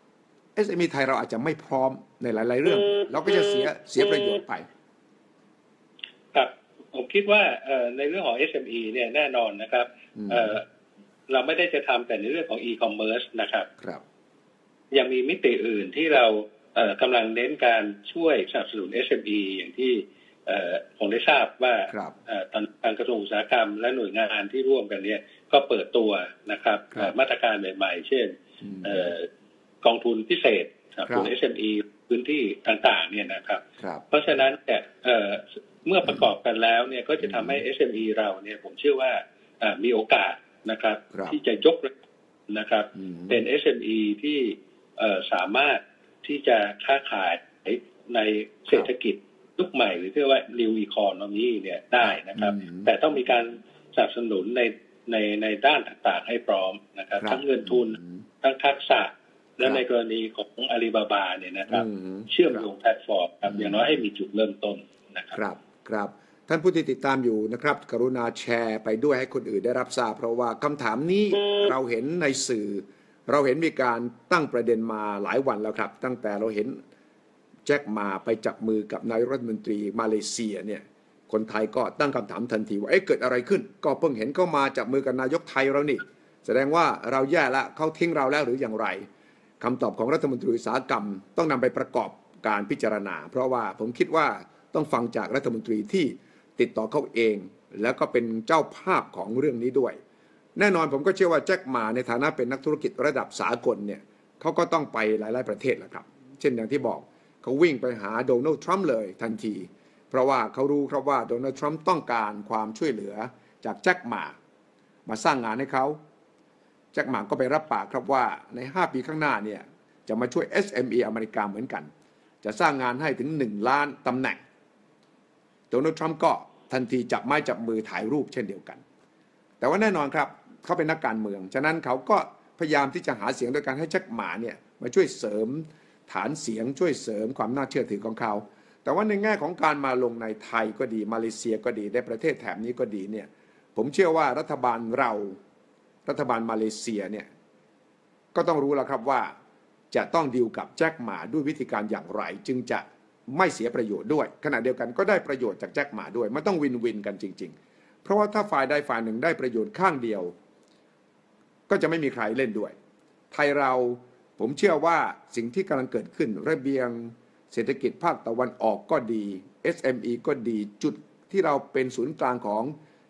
SME ไทยเราอาจจะไม่พร้อมในหลายๆเรื่องเราก็จะเสียประโยชน์ไปครับผมคิดว่าในเรื่องของ SME เนี่ยแน่นอนนะครับเราไม่ได้จะทำแต่ในเรื่องของ e-commerce นะครับยังมีมิติอื่นที่เรากำลังเน้นการช่วยสนับสนุน SME อย่างที่ผมได้ทราบว่าทางกระทรวงอุตสาหกรรมและหน่วยงานที่ร่วมกันเนี่ยก็เปิดตัวนะครับมาตรการใหม่ๆเช่นกองทุนพิเศษสนับสนุน SME พื้นที่ต่างๆเนี่ยนะครับเพราะฉะนั้นเนี่ยเมื่อประกอบกันแล้วเนี่ยก็จะทำให้ SME เราเนี่ยผมเชื่อว่ามีโอกาสนะครับที่จะยกนะครับเป็น SME ที่สามารถที่จะค้าขายในเศรษฐกิจยุคใหม่หรือที่เรียกว่า New Economy เนี่ยได้นะครับแต่ต้องมีการสนับสนุนในด้านต่างๆให้พร้อมนะครับทั้งเงินทุนทั้งทักษะและในกรณีของอาลีบาบาเนี่ยนะครับเชื่อมโยงแพลตฟอร์มครับอย่างน้อยให้มีจุดเริ่มต้นนะครับท่านผู้ที่ติดตามอยู่นะครับกรุณาแชร์ไปด้วยให้คนอื่นได้รับทราบเพราะว่าคำถามนี้เราเห็นในสื่อเราเห็นมีการตั้งประเด็นมาหลายวันแล้วครับตั้งแต่เราเห็นแจ็คหม่าไปจับมือกับนายรัฐมนตรีมาเลเซียเนี่ยคนไทยก็ตั้งคำถามทันทีว่าเกิดอะไรขึ้นก็เพิ่งเห็นเขามาจับมือกับนายกไทยเรานี่แสดงว่าเราแย่ละเขาทิ้งเราแล้วหรืออย่างไรคำตอบของรัฐมนตรีอุตสาหกรรมต้องนำไปประกอบการพิจารณาเพราะว่าผมคิดว่าต้องฟังจากรัฐมนตรีที่ติดต่อเขาเองแล้วก็เป็นเจ้าภาพของเรื่องนี้ด้วยแน่นอนผมก็เชื่อว่าแจ็คหม่าในฐานะเป็นนักธุรกิจระดับสากลเนี่ยเขาก็ต้องไปหลายๆประเทศแหละครับเช่นอย่างที่บอกเขาวิ่งไปหาโดนัลด์ทรัมป์เลยทันทีเพราะว่าเขารู้ครับว่าโดนัลด์ทรัมป์ต้องการความช่วยเหลือจากแจ็คหม่ามาสร้างงานให้เขาแจ็คหม่าก็ไปรับปากครับว่าใน5 ปีข้างหน้าเนี่ยจะมาช่วย SME อเมริกาเหมือนกันจะสร้างงานให้ถึง1 ล้านตำแหน่งโดนัลด์ทรัมป์ก็ทันทีจับไม้จับมือถ่ายรูปเช่นเดียวกันแต่ว่าแน่นอนครับเขาเป็นนักการเมืองฉะนั้นเขาก็พยายามที่จะหาเสียงโดยการให้แจ็คหม่าเนี่ยมาช่วยเสริมฐานเสียงช่วยเสริมความน่าเชื่อถือของเขาแต่ว่าในแง่ของการมาลงในไทยก็ดีมาเลเซียก็ดีในประเทศแถบนี้ก็ดีเนี่ยผมเชื่อว่ารัฐบาลมาเลเซียเนี่ยก็ต้องรู้แล้วครับว่าจะต้องดีลกับแจ็คหม่าด้วยวิธีการอย่างไรจึงจะไม่เสียประโยชน์ด้วยขณะเดียวกันก็ได้ประโยชน์จากแจ็คหม่าด้วยมันต้องวินวินกันจริงๆเพราะว่าถ้าฝ่ายใดฝ่ายหนึ่งได้ประโยชน์ข้างเดียวก็จะไม่มีใครเล่นด้วยไทยเราผมเชื่อว่าสิ่งที่กำลังเกิดขึ้นระเบียงเศรษฐกิจภาคตะวันออกก็ดี SME ก็ดีจุดที่เราเป็นศูนย์กลางของ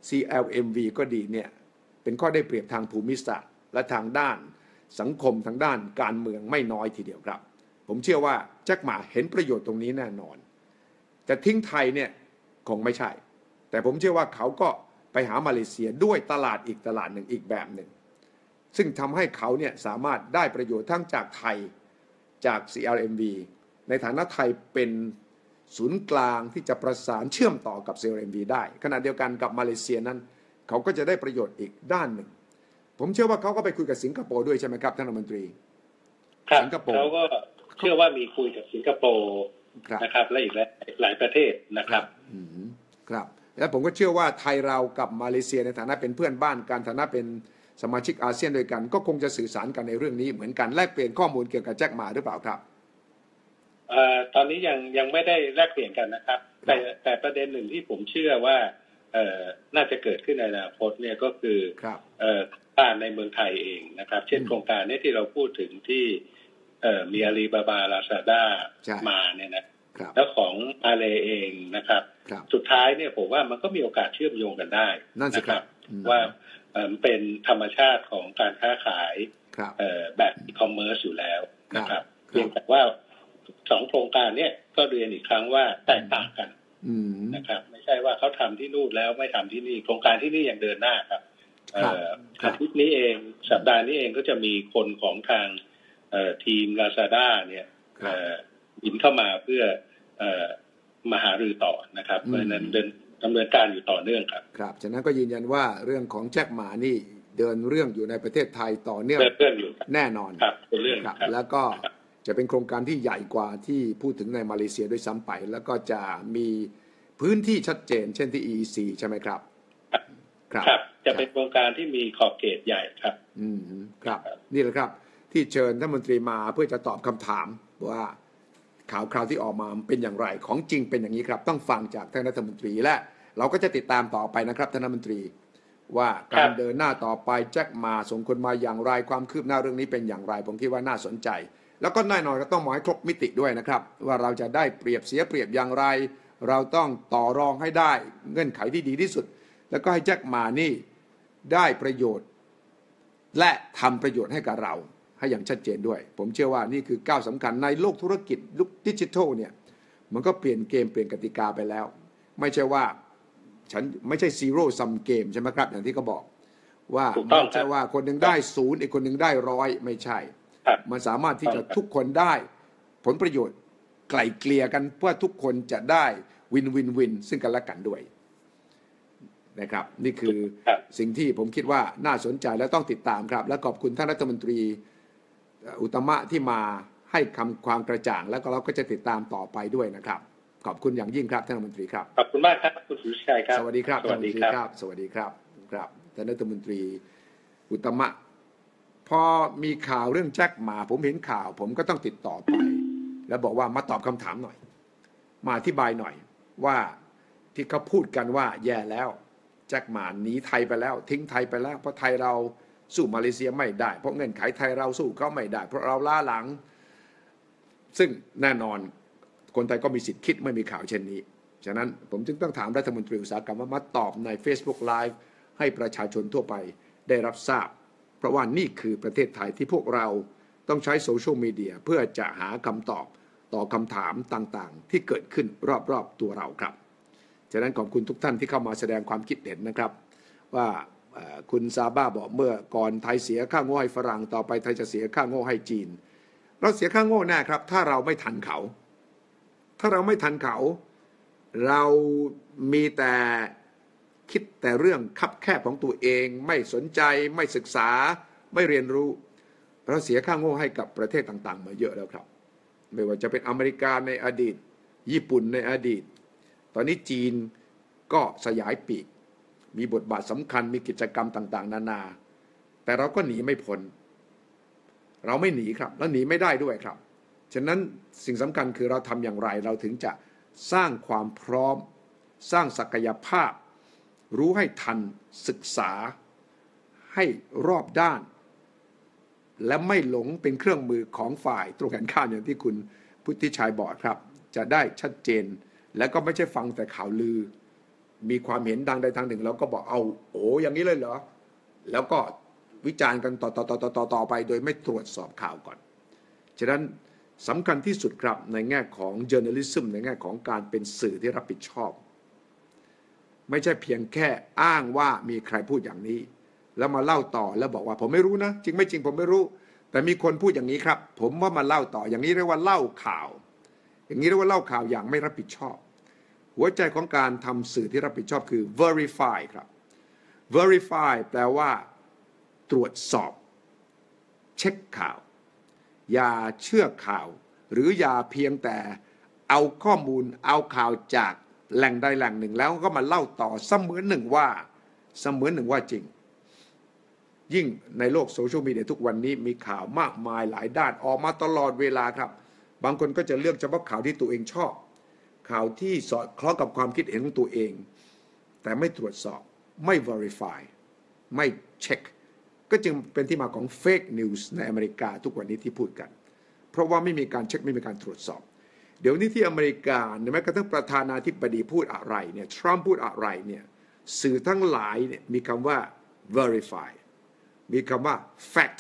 CLMV ก็ดีเนี่ยเป็นข้อได้เปรียบทางภูมิศาสตร์และทางด้านสังคมทางด้านการเมืองไม่น้อยทีเดียวครับผมเชื่อว่าแจ็คหม่าเห็นประโยชน์ตรงนี้แน่นอนจะทิ้งไทยเนี่ยคงไม่ใช่แต่ผมเชื่อว่าเขาก็ไปหามาเลเซียด้วยตลาดอีกตลาดหนึ่งอีกแบบหนึ่งซึ่งทำให้เขาเนี่ยสามารถได้ประโยชน์ทั้งจากไทยจาก CLMV ในฐานะไทยเป็นศูนย์กลางที่จะประสานเชื่อมต่อกับ CLMV ได้ขณะเดียวกันกับมาเลเซียนั้นเขาก็จะได้ประโยชน์อีกด้านหนึ่งผมเชื่อว่าเขาก็ไปคุยกับสิงคโปร์ด้วยใช่ไหมครับท่านรัฐมนตรีสิงคโปร์เขาก็เชื่อว่ามีคุยกับสิงคโปร์นะครับและอีกหลายประเทศนะครับครับและผมก็เชื่อว่าไทยเรากับมาเลเซียในฐานะเป็นเพื่อนบ้านกันฐานะเป็นสมาชิกอาเซียนด้วยกันก็คงจะสื่อสารกันในเรื่องนี้เหมือนกันแลกเปลี่ยนข้อมูลเกี่ยวกับแจ็คหม่าหรือเปล่าครับตอนนี้ยังไม่ได้แลกเปลี่ยนกันนะครับแต่ประเด็นหนึ่งที่ผมเชื่อว่าน่าจะเกิดขึ้นในอนาคตเนี่ยก็คือการในเมืองไทยเองนะครับเช่นโครงการนี้ที่เราพูดถึงที่มีอาลีบาบาลาซาด้ามาเนี่ยนะแล้วของมาเลเองนะครับสุดท้ายเนี่ยผมว่ามันก็มีโอกาสเชื่อมโยงกันได้นะครับว่าเป็นธรรมชาติของการค้าขายแบบอีคอมเมิร์ซอยู่แล้วนะครับเพียงแต่ว่า2โครงการนี้ก็เรียนอีกครั้งว่าแตกต่างกันนะครับไม่ใช่ว่าเขาทำที่นู่นแล้วไม่ทำที่นี่โครงการที่นี่ยังเดินหน้าครับอาทิตย์นี้เองสัปดาห์นี้เองก็จะมีคนของทางทีม Lazada เนี่ยบินเข้ามาเพื่อมาหารือต่อนะครับเพราะฉะนั้นดำเนินการอยู่ต่อเนื่องครับครับฉะนั้นก็ยืนยันว่าเรื่องของแจ็คหมานี่เดินเรื่องอยู่ในประเทศไทยต่อเนื่องแน่นอนครับเป็นเรื่องครับแล้วก็จะเป็นโครงการที่ใหญ่กว่าที่พูดถึงในมาเลเซียด้วยซ้ำไปแล้วก็จะมีพื้นที่ชัดเจนเช่นที่ EEC ใช่ไหมครับครับจะเป็นโครงการที่มีขอบเขตใหญ่ครับครับนี่แหละครับที่เชิญท่านมนตรีมาเพื่อจะตอบคำถามว่าข่าวคราวที่ออกมาเป็นอย่างไรของจริงเป็นอย่างนี้ครับต้องฟังจากท่านรัฐมนตรีและเราก็จะติดตามต่อไปนะครับท่านรัฐมนตรีว่าการเดินหน้าต่อไปแจ็คมาส่งคนมาอย่างไรความคืบหน้าเรื่องนี้เป็นอย่างไรผมคิดว่าน่าสนใจแล้วก็แน่นอนก็ต้องมองให้ครบมิติด้วยนะครับว่าเราจะได้เปรียบเสียเปรียบอย่างไรเราต้องต่อรองให้ได้เงื่อนไขที่ดีที่สุดแล้วก็ให้แจ็คมานี่ได้ประโยชน์และทำประโยชน์ให้กับเราให้อย่างชัดเจนด้วยผมเชื่อว่านี่คือก้าวสำคัญในโลกธุรกิจยุคดิจิทัลเนี่ยมันก็เปลี่ยนเกมเปลี่ยนกติกาไปแล้วไม่ใช่ว่าฉันไม่ใช่ซีโร่ซัมเกมใช่ไหมครับอย่างที่เขาบอกว่าไม่ใช่ว่าคนหนึ่งได้0อีกคนหนึ่งได้100ไม่ใช่มันสามารถที่จะทุกคนได้ผลประโยชน์ไกล่เกลี่ยกันเพื่อทุกคนจะได้วินวินวินซึ่งกันและกันด้วยนะครับนี่คือสิ่งที่ผมคิดว่าน่าสนใจและต้องติดตามครับและขอบคุณท่านรัฐมนตรีอุตมะที่มาให้ความกระจ่างแล้วก็เราก็จะติดตามต่อไปด้วยนะครับขอบคุณอย่างยิ่งครับท่านรัฐมนตรีครับขอบคุณมากครับคุณสุชัยครับสวัสดีครับสวัสดีครับสวัสดีครับครับท่านรัฐมนตรีอุตมะพอมีข่าวเรื่องแจ็คมาผมเห็นข่าวผมก็ต้องติดต่อไปแล้วบอกว่ามาตอบคำถามหน่อยมาอธิบายหน่อยว่าที่เขาพูดกันว่าแย่แล้วแจ็คหมาหนีไทยไปแล้วทิ้งไทยไปแล้วเพราะไทยเราสู้มาเลเซียไม่ได้เพราะเงื่อนไขไทยเราสู้เขาไม่ได้เพราะเราล้าหลังซึ่งแน่นอนคนไทยก็มีสิทธิ์คิดไม่มีข่าวเช่นนี้ฉะนั้นผมจึงต้องถามรัฐมนตรีอุตสาหกรรมว่ามาตอบใน Facebook Live ให้ประชาชนทั่วไปได้รับทราบเพราะว่านี่คือประเทศไทยที่พวกเราต้องใช้โซเชียลมีเดียเพื่อจะหาคำตอบต่อคำถามต่างๆที่เกิดขึ้นรอบๆตัวเราครับฉะนั้นขอบคุณทุกท่านที่เข้ามาแสดงความคิดเห็นนะครับว่าคุณซาบ้าบอกเมื่อก่อนไทยเสียค่าโง่ให้ฝรั่งต่อไปไทยจะเสียค่าโง่ให้จีนเราเสียค่าโง่แน่ครับถ้าเราไม่ทันเขาเรามีแต่คิดแต่เรื่องคับแคบของตัวเองไม่สนใจไม่ศึกษาไม่เรียนรู้เราเสียค่าโง่ให้กับประเทศต่างๆมาเยอะแล้วครับไม่ว่าจะเป็นอเมริกาในอดีตญี่ปุ่นในอดีตตอนนี้จีนก็สยายปีกมีบทบาทสำคัญมีกิจกรรมต่างๆนานาแต่เราก็หนีไม่พ้นเราไม่หนีครับแล้วหนีไม่ได้ด้วยครับฉะนั้นสิ่งสำคัญคือเราทำอย่างไรเราถึงจะสร้างความพร้อมสร้างศักยภาพรู้ให้ทันศึกษาให้รอบด้านและไม่หลงเป็นเครื่องมือของฝ่ายตรงกันข้ามอย่างที่คุณพุทธิชัยบอกครับจะได้ชัดเจนและก็ไม่ใช่ฟังแต่ข่าวลือมีความเห็นดังใดทางหนึ่งแล้วก็บอกเอาโอ้อย่างนี้เลยเหรอแล้วก็วิจารณ์กันต่อไปโดยไม่ตรวจสอบข่าวก่อนฉะนั้นสำคัญที่สุดครับในแง่ของ journalism ในแง่ของการเป็นสื่อที่รับผิดชอบไม่ใช่เพียงแค่อ้างว่ามีใครพูดอย่างนี้แล้วมาเล่าต่อแล้วบอกว่าผมไม่รู้นะจริงไม่จริงผมไม่รู้แต่มีคนพูดอย่างนี้ครับผมว่ามาเล่าต่ออย่างนี้เรียกว่าเล่าข่าวอย่างนี้เรียกว่าเล่าข่าวอย่างไม่รับผิดชอบหัวใจของการทำสื่อที่รับผิดชอบคือ verify ครับ verify แปลว่าตรวจสอบเช็คข่าวอย่าเชื่อข่าวหรืออย่าเพียงแต่เอาข้อมูลเอาข่าวจากแหล่งใดแหล่งหนึ่งแล้วก็มาเล่าต่อเสมือนหนึ่งว่าจริงยิ่งในโลกโซเชียลมีเดียทุกวันนี้มีข่าวมากมายหลายด้านออกมาตลอดเวลาครับบางคนก็จะเลือกเฉพาะข่าวที่ตัวเองชอบข่าวที่สอดคล้องกับความคิดเห็นของตัวเองแต่ไม่ตรวจสอบไม่ verify ไม่เช็คก็จึงเป็นที่มาของ fake news ในอเมริกาทุกวันนี้ที่พูดกันเพราะว่าไม่มีการเช็คไม่มีการตรวจสอบเดี๋ยวนี้ที่อเมริกาแม้กระทั่งประธานาธิบดีพูดอะไรเนี่ยทรัมป์พูดอะไรเนี่ยสื่อทั้งหลายเนี่ยมีคำว่า verify มีคำว่า fact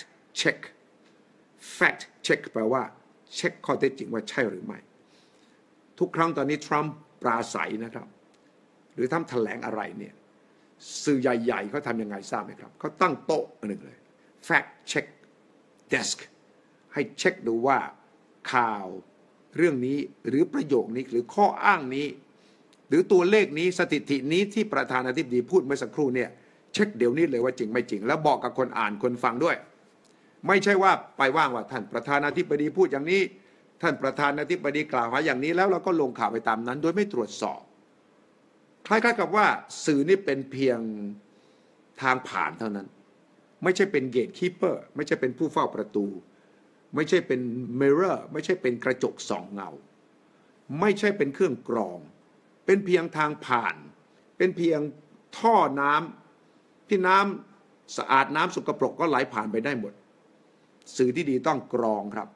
check แปลว่าเช็คข้อเท็จจริงว่าใช่หรือไม่ทุกครั้งตอนนี้ทรัมป์ปราศัยนะครับหรือทำแถลงอะไรเนี่ยสื่อใหญ่ๆเขาทำยังไงทราบไหมครับเขาตั้งโต๊ะหนึ่งเลย fact check desk ให้เช็คดูว่าข่าวเรื่องนี้หรือประโยคนี้หรือข้ออ้างนี้หรือตัวเลขนี้สถิตินี้ที่ประธานาธิบดีพูดเมื่อสักครู่เนี่ยเช็คเดี๋ยวนี้เลยว่าจริงไม่จริงแล้วบอกกับคนอ่านคนฟังด้วยไม่ใช่ว่าไปว่างว่าท่านประธานาธิบดีพูดอย่างนี้ท่านประธานาธิบดีกล่าวหาอย่างนี้แล้วเราก็ลงข่าวไปตามนั้นโดยไม่ตรวจสอบคล้ายๆกับว่าสื่อนี่เป็นเพียงทางผ่านเท่านั้นไม่ใช่เป็นเกตคีเปอร์ไม่ใช่เป็นผู้เฝ้าประตูไม่ใช่เป็นมิเรอร์ไม่ใช่เป็นกระจกส่องเงาไม่ใช่เป็นเครื่องกรองเป็นเพียงทางผ่านเป็นเพียงท่อน้ำที่น้ำสะอาดน้ำสกปรกก็ไหลผ่านไปได้หมดสื่อที่ดีต้องกรองครับ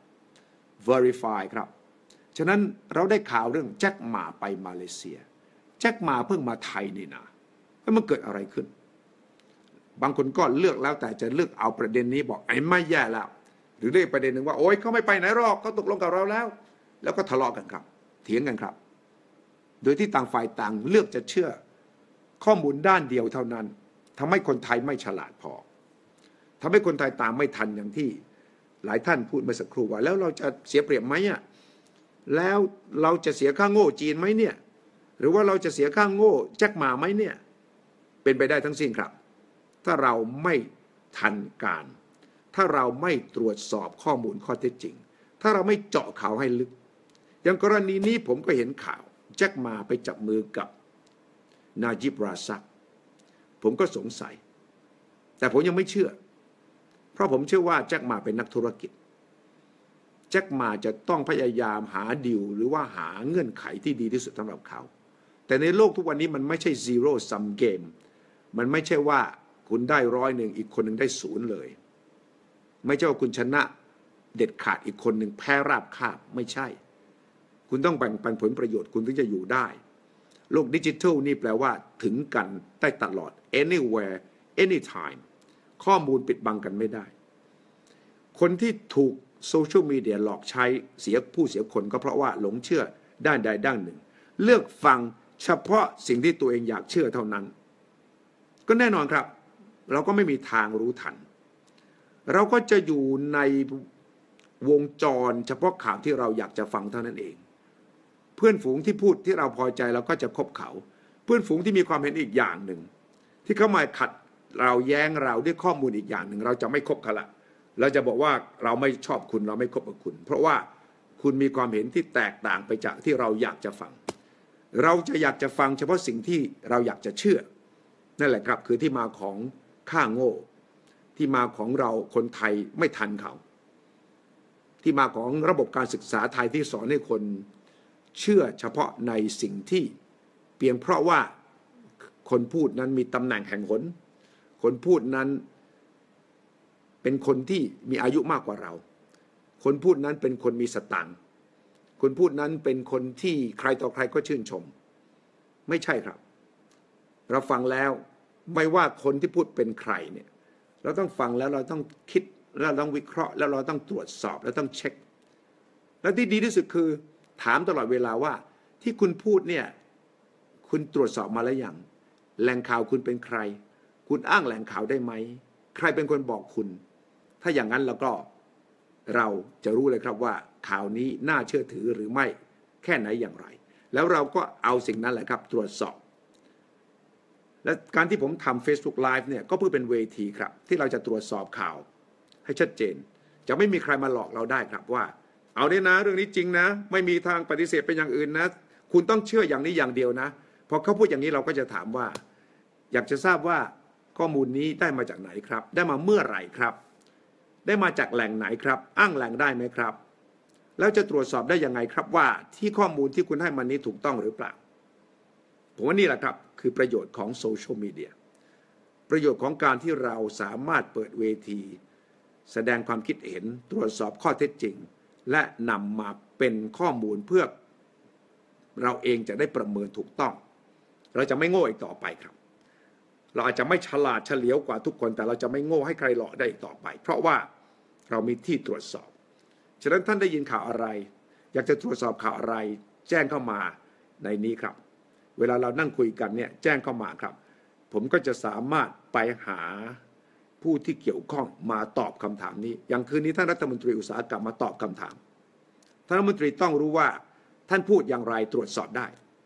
verify ครับฉะนั้นเราได้ข่าวเรื่องแจ็คหม่าไปมาเลเซียแจ็คหม่าเพิ่งมาไทยนี่นะแล้วมันเกิดอะไรขึ้นบางคนก็เลือกแล้วแต่จะเลือกเอาประเด็นนี้บอกไอ้ไม่แย่แล้วหรือได้ประเด็นหนึ่งว่าโอ๊ยเขาไม่ไปไหนหรอกเขาตกลงกับเราแล้วก็ทะเลาะกันครับเถียงกันครับโดยที่ต่างฝ่ายต่างเลือกจะเชื่อข้อมูลด้านเดียวเท่านั้นทำให้คนไทยไม่ฉลาดพอทำให้คนไทยตามไม่ทันอย่างที่หลายท่านพูดเมื่อสักครู่ว่าแล้วเราจะเสียเปรียบไหมอ่ะแล้วเราจะเสียค่าโง่จีนไหมเนี่ยหรือว่าเราจะเสียค่าโง่แจ็คหม่าไหมเนี่ยเป็นไปได้ทั้งสิ้นครับถ้าเราไม่ทันการถ้าเราไม่ตรวจสอบข้อมูลข้อเท็จจริงถ้าเราไม่เจาะข่าวให้ลึกอย่างกรณีนี้ผมก็เห็นข่าวแจ็คหม่าไปจับมือกับนาจิบราซักผมก็สงสัยแต่ผมยังไม่เชื่อเพราะผมเชื่อว่าแจ็คหม่าเป็นนักธุรกิจแจ็คหม่าจะต้องพยายามหาดีลหรือว่าหาเงื่อนไขที่ดีที่สุดสำหรับเขาแต่ในโลกทุกวันนี้มันไม่ใช่ zero sum game มันไม่ใช่ว่าคุณได้100อีกคนหนึ่งได้0เลยไม่ใช่ว่าคุณชนะเด็ดขาดอีกคนหนึ่งแพ้ราบคาบไม่ใช่คุณต้องแบ่งปันผลประโยชน์คุณถึงจะอยู่ได้โลกดิจิทัลนี่แปลว่าถึงกันได้ตลอด anywhere anytime ข้อมูลปิดบังกันไม่ได้คนที่ถูกโซเชียลมีเดียหลอกใช้เสียผู้เสียคนก็เพราะว่าหลงเชื่อด้านใดด้านหนึ่งเลือกฟังเฉพาะสิ่งที่ตัวเองอยากเชื่อเท่านั้นก็แน่นอนครับเราก็ไม่มีทางรู้ทันเราก็จะอยู่ในวงจรเฉพาะข่าวที่เราอยากจะฟังเท่านั้นเองเพื่อนฝูงที่พูดที่เราพอใจเราก็จะคบเขาเพื่อนฝูงที่มีความเห็นอีกอย่างหนึ่งที่เขามาขัดเราแย้งเราด้วยข้อมูลอีกอย่างหนึ่งเราจะไม่คบเขาละเราจะบอกว่าเราไม่ชอบคุณเราไม่คบกับคุณเพราะว่าคุณมีความเห็นที่แตกต่างไปจากที่เราอยากจะฟังเราจะอยากจะฟังเฉพาะสิ่งที่เราอยากจะเชื่อนั่นแหละครับคือที่มาของข้าโง่ที่มาของเราคนไทยไม่ทันเขาที่มาของระบบการศึกษาไทยที่สอนให้คนเชื่อเฉพาะในสิ่งที่เพียงเพราะว่าคนพูดนั้นมีตำแหน่งแห่งหนคนพูดนั้นเป็นคนที่มีอายุมากกว่าเราคนพูดนั้นเป็นคนมีสตางค์คนพูดนั้นเป็นคนที่ใครต่อใครก็ชื่นชมไม่ใช่ครับเราฟังแล้วไม่ว่าคนที่พูดเป็นใครเนี่ยเราต้องฟังแล้วเราต้องคิดแล้วเราต้องวิเคราะห์แล้วเราต้องตรวจสอบแล้วต้องเช็คและที่ดีที่สุดคือถามตลอดเวลาว่าที่คุณพูดเนี่ยคุณตรวจสอบมาแล้วยังแหล่งข่าวคุณเป็นใครคุณอ้างแหล่งข่าวได้ไหมใครเป็นคนบอกคุณถ้าอย่างนั้นแล้วก็เราจะรู้เลยครับว่าข่าวนี้น่าเชื่อถือหรือไม่แค่ไหนอย่างไรแล้วเราก็เอาสิ่งนั้นแหละครับตรวจสอบและการที่ผมทำ Facebook Live เนี่ยก็เพื่อเป็นเวทีครับที่เราจะตรวจสอบข่าวให้ชัดเจนจะไม่มีใครมาหลอกเราได้ครับว่าเอาเนี่ยนะเรื่องนี้จริงนะไม่มีทางปฏิเสธเป็นอย่างอื่นนะคุณต้องเชื่ออย่างนี้อย่างเดียวนะพอเขาพูดอย่างนี้เราก็จะถามว่าอยากจะทราบว่าข้อมูลนี้ได้มาจากไหนครับได้มาเมื่อไหร่ครับได้มาจากแหล่งไหนครับอ้างแหล่งได้ไหมครับแล้วจะตรวจสอบได้ยังไงครับว่าที่ข้อมูลที่คุณให้มันนี้ถูกต้องหรือเปล่าผมว่านี่แหละครับคือประโยชน์ของโซเชียลมีเดียประโยชน์ของการที่เราสามารถเปิดเวทีแสดงความคิดเห็นตรวจสอบข้อเท็จจริงและนำมาเป็นข้อมูลเพื่อเราเองจะได้ประเมินถูกต้องเราจะไม่โง่อีกต่อไปครับเราอาจจะไม่ฉลาดเฉลียวกว่าทุกคนแต่เราจะไม่โง่ให้ใครหลอกได้อีกต่อไปเพราะว่าเรามีที่ตรวจสอบฉะนั้นท่านได้ยินข่าวอะไรอยากจะตรวจสอบข่าวอะไรแจ้งเข้ามาในนี้ครับเวลาเรานั่งคุยกันเนี่ยแจ้งเข้ามาครับผมก็จะสามารถไปหาผู้ที่เกี่ยวข้องมาตอบคำถามนี้อย่างคืนนี้ท่านรัฐมนตรีอุตสาหกรรมมาตอบคำถามท่านรัฐมนตรีต้องรู้ว่าท่านพูดอย่างไรตรวจสอบได้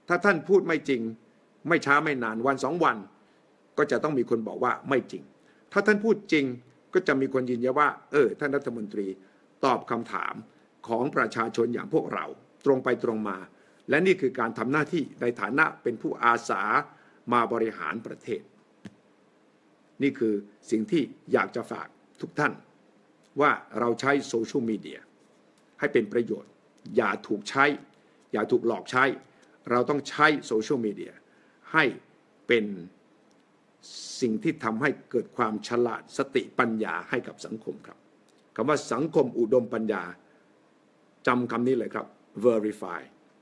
ถ้าท่านพูดไม่จริงไม่ช้าไม่นานวัน2 วันก็จะต้องมีคนบอกว่าไม่จริงถ้าท่านพูดจริงก็จะมีคนยืนยันว่าท่านรัฐมนตรีตอบคำถามของประชาชนอย่างพวกเราตรงไปตรงมาและนี่คือการทำหน้าที่ในฐานะเป็นผู้อาสามาบริหารประเทศนี่คือสิ่งที่อยากจะฝากทุกท่านว่าเราใช้โซเชียลมีเดียให้เป็นประโยชน์อย่าถูกใช้อย่าถูกหลอกใช้เราต้องใช้โซเชียลมีเดียให้เป็นสิ่งที่ทำให้เกิดความฉลาดสติปัญญาให้กับสังคมครับคำว่าสังคมอุดมปัญญาจำคำนี้เลยครับ verify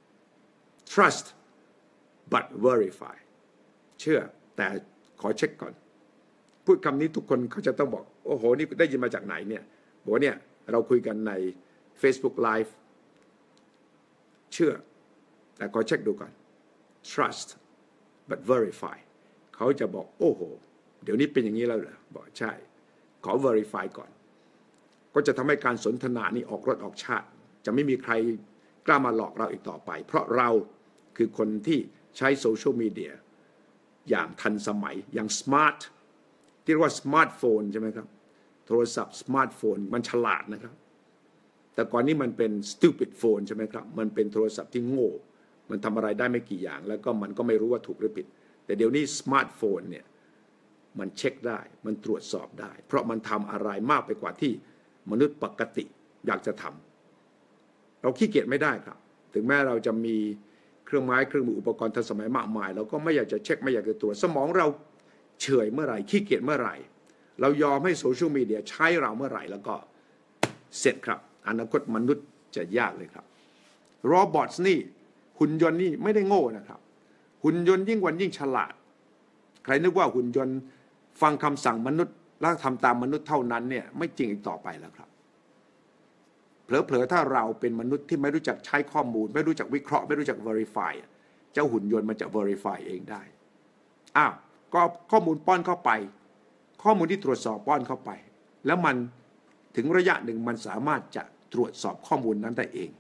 trust but verify เชื่อแต่ขอเช็คก่อนพูดคำนี้ทุกคนเขาจะต้องบอกโอ้โหนี่ได้ยินมาจากไหนเนี่ยบอกว่าเนี่ยเราคุยกันใน Facebook Live เชื่อแต่ขอเช็คดูก่อน trust but verify เขาจะบอกโอ้โหเดี๋ยวนี้เป็นอย่างนี้แล้วเหรอบอกใช่ขอ verify ก่อนก็จะทำให้การสนทนานี้ออกรสออกชาติจะไม่มีใครกล้ามาหลอกเราอีกต่อไปเพราะเราคือคนที่ใช้โซเชียลมีเดียอย่างทันสมัยอย่างสมาร์ทที่เรียกว่าสมาร์ทโฟนใช่ไหมครับโทรศัพท์สมาร์ทโฟนมันฉลาดนะครับแต่ก่อนนี้มันเป็น stupid phone ใช่ไหมครับมันเป็นโทรศัพท์ที่โง่มันทำอะไรได้ไม่กี่อย่างแล้วก็มันก็ไม่รู้ว่าถูกหรือผิดแต่เดี๋ยวนี้สมาร์ทโฟนเนี่ยมันเช็คได้มันตรวจสอบได้เพราะมันทำอะไรมากไปกว่าที่มนุษย์ปกติอยากจะทำเราขี้เกียจไม่ได้ครับถึงแม้เราจะมีเครื่องไม้เครื่องมืออุปกรณ์ทันสมัยมากมายเราก็ไม่อยากจะเช็คไม่อยากจะตรวจสมองเราเฉยเมื่อไหร่ขี้เกียจเมื่อไหร่เรายอมให้โซเชียลมีเดียใช้เราเมื่อไหร่แล้วก็เสร็จครับอนาคตมนุษย์จะยากเลยครับโรบอทนี่หุ่นยนต์นี่ไม่ได้โง่นะครับหุ่นยนต์ยิ่งวันยิ่งฉลาดใครนึกว่าหุ่นยนต์ฟังคำสั่งมนุษย์แล้วทำตามมนุษย์เท่านั้นเนี่ยไม่จริงอีกต่อไปแล้วครับเผลอๆถ้าเราเป็นมนุษย์ที่ไม่รู้จักใช้ข้อมูลไม่รู้จักวิเคราะห์ไม่รู้จัก verify เจ้าหุ่นยนต์มันจะ verify เองได้ก็ข้อมูลป้อนเข้าไปข้อมูลที่ตรวจสอบป้อนเข้าไปแล้วมันถึงระยะหนึ่งมันสามารถจะตรวจสอบข้อมูลนั้นได้เอง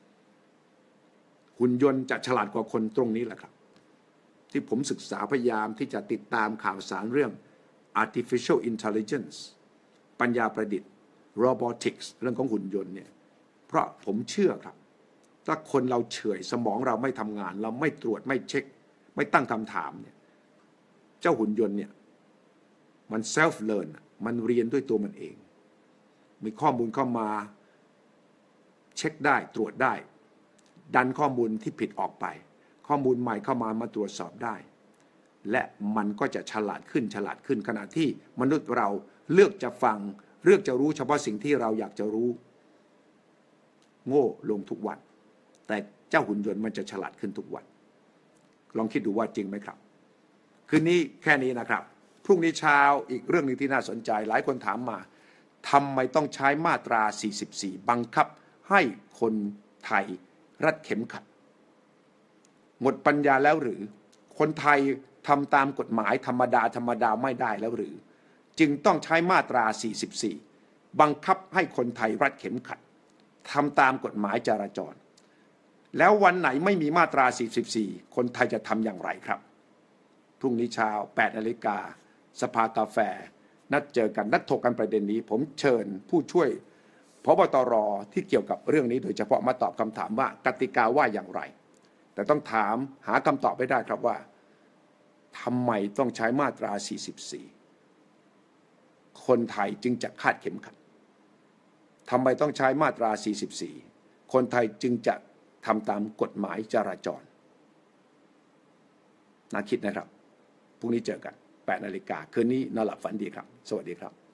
หุ่นยนต์จะฉลาดกว่าคนตรงนี้แหละครับที่ผมศึกษาพยายามที่จะติดตามข่าวสารเรื่อง artificial intelligence ปัญญาประดิษฐ์ robotics เรื่องของหุ่นยนต์เนี่ยเพราะผมเชื่อครับถ้าคนเราเฉยสมองเราไม่ทำงานเราไม่ตรวจไม่เช็คไม่ตั้งคำถามเนี่ยเจ้าหุ่นยนต์เนี่ยมัน self learn มันเรียนด้วยตัวมันเองมีข้อมูลเข้ามาเช็คได้ตรวจได้ดันข้อมูลที่ผิดออกไปข้อมูลใหม่เข้ามาตรวจสอบได้และมันก็จะฉลาดขึ้นขณะที่มนุษย์เราเลือกจะฟังเลือกจะรู้เฉพาะสิ่งที่เราอยากจะรู้โง่ลงทุกวันแต่เจ้าหุ่นยนต์มันจะฉลาดขึ้นทุกวันลองคิดดูว่าจริงไหมครับคืนนี้แค่นี้นะครับพรุ่งนี้เช้าอีกเรื่องนึงที่น่าสนใจหลายคนถามมาทำไมต้องใช้มาตรา 44 บังคับให้คนไทยรัดเข็มขัดหมดปัญญาแล้วหรือคนไทยทำตามกฎหมายธรรมดาไม่ได้แล้วหรือจึงต้องใช้มาตรา 44 บังคับให้คนไทยรัดเข็มขัดทำตามกฎหมายจราจรแล้ววันไหนไม่มีมาตรา 44 คนไทยจะทำอย่างไรครับพรุ่งนี้เช้า 8 นาฬิกาสภากาแฟนัดเจอกันนัดถกกันประเด็นนี้ผมเชิญผู้ช่วยผบ.ตร.ที่เกี่ยวกับเรื่องนี้โดยเฉพาะมาตอบคำถามว่ากติกาว่าอย่างไรแต่ต้องถามหาคำตอบไม่ได้ครับว่าทำไมต้องใช้มาตรา 44 คนไทยจึงจะคาดเข็มขัดทำไมต้องใช้มาตรา 44 คนไทยจึงจะทำตามกฎหมายจราจรน่าคิดนะครับพรุ่งนี้เจอกัน 8 นาฬิกาคืนนี้นอนหลับฝันดีครับสวัสดีครับ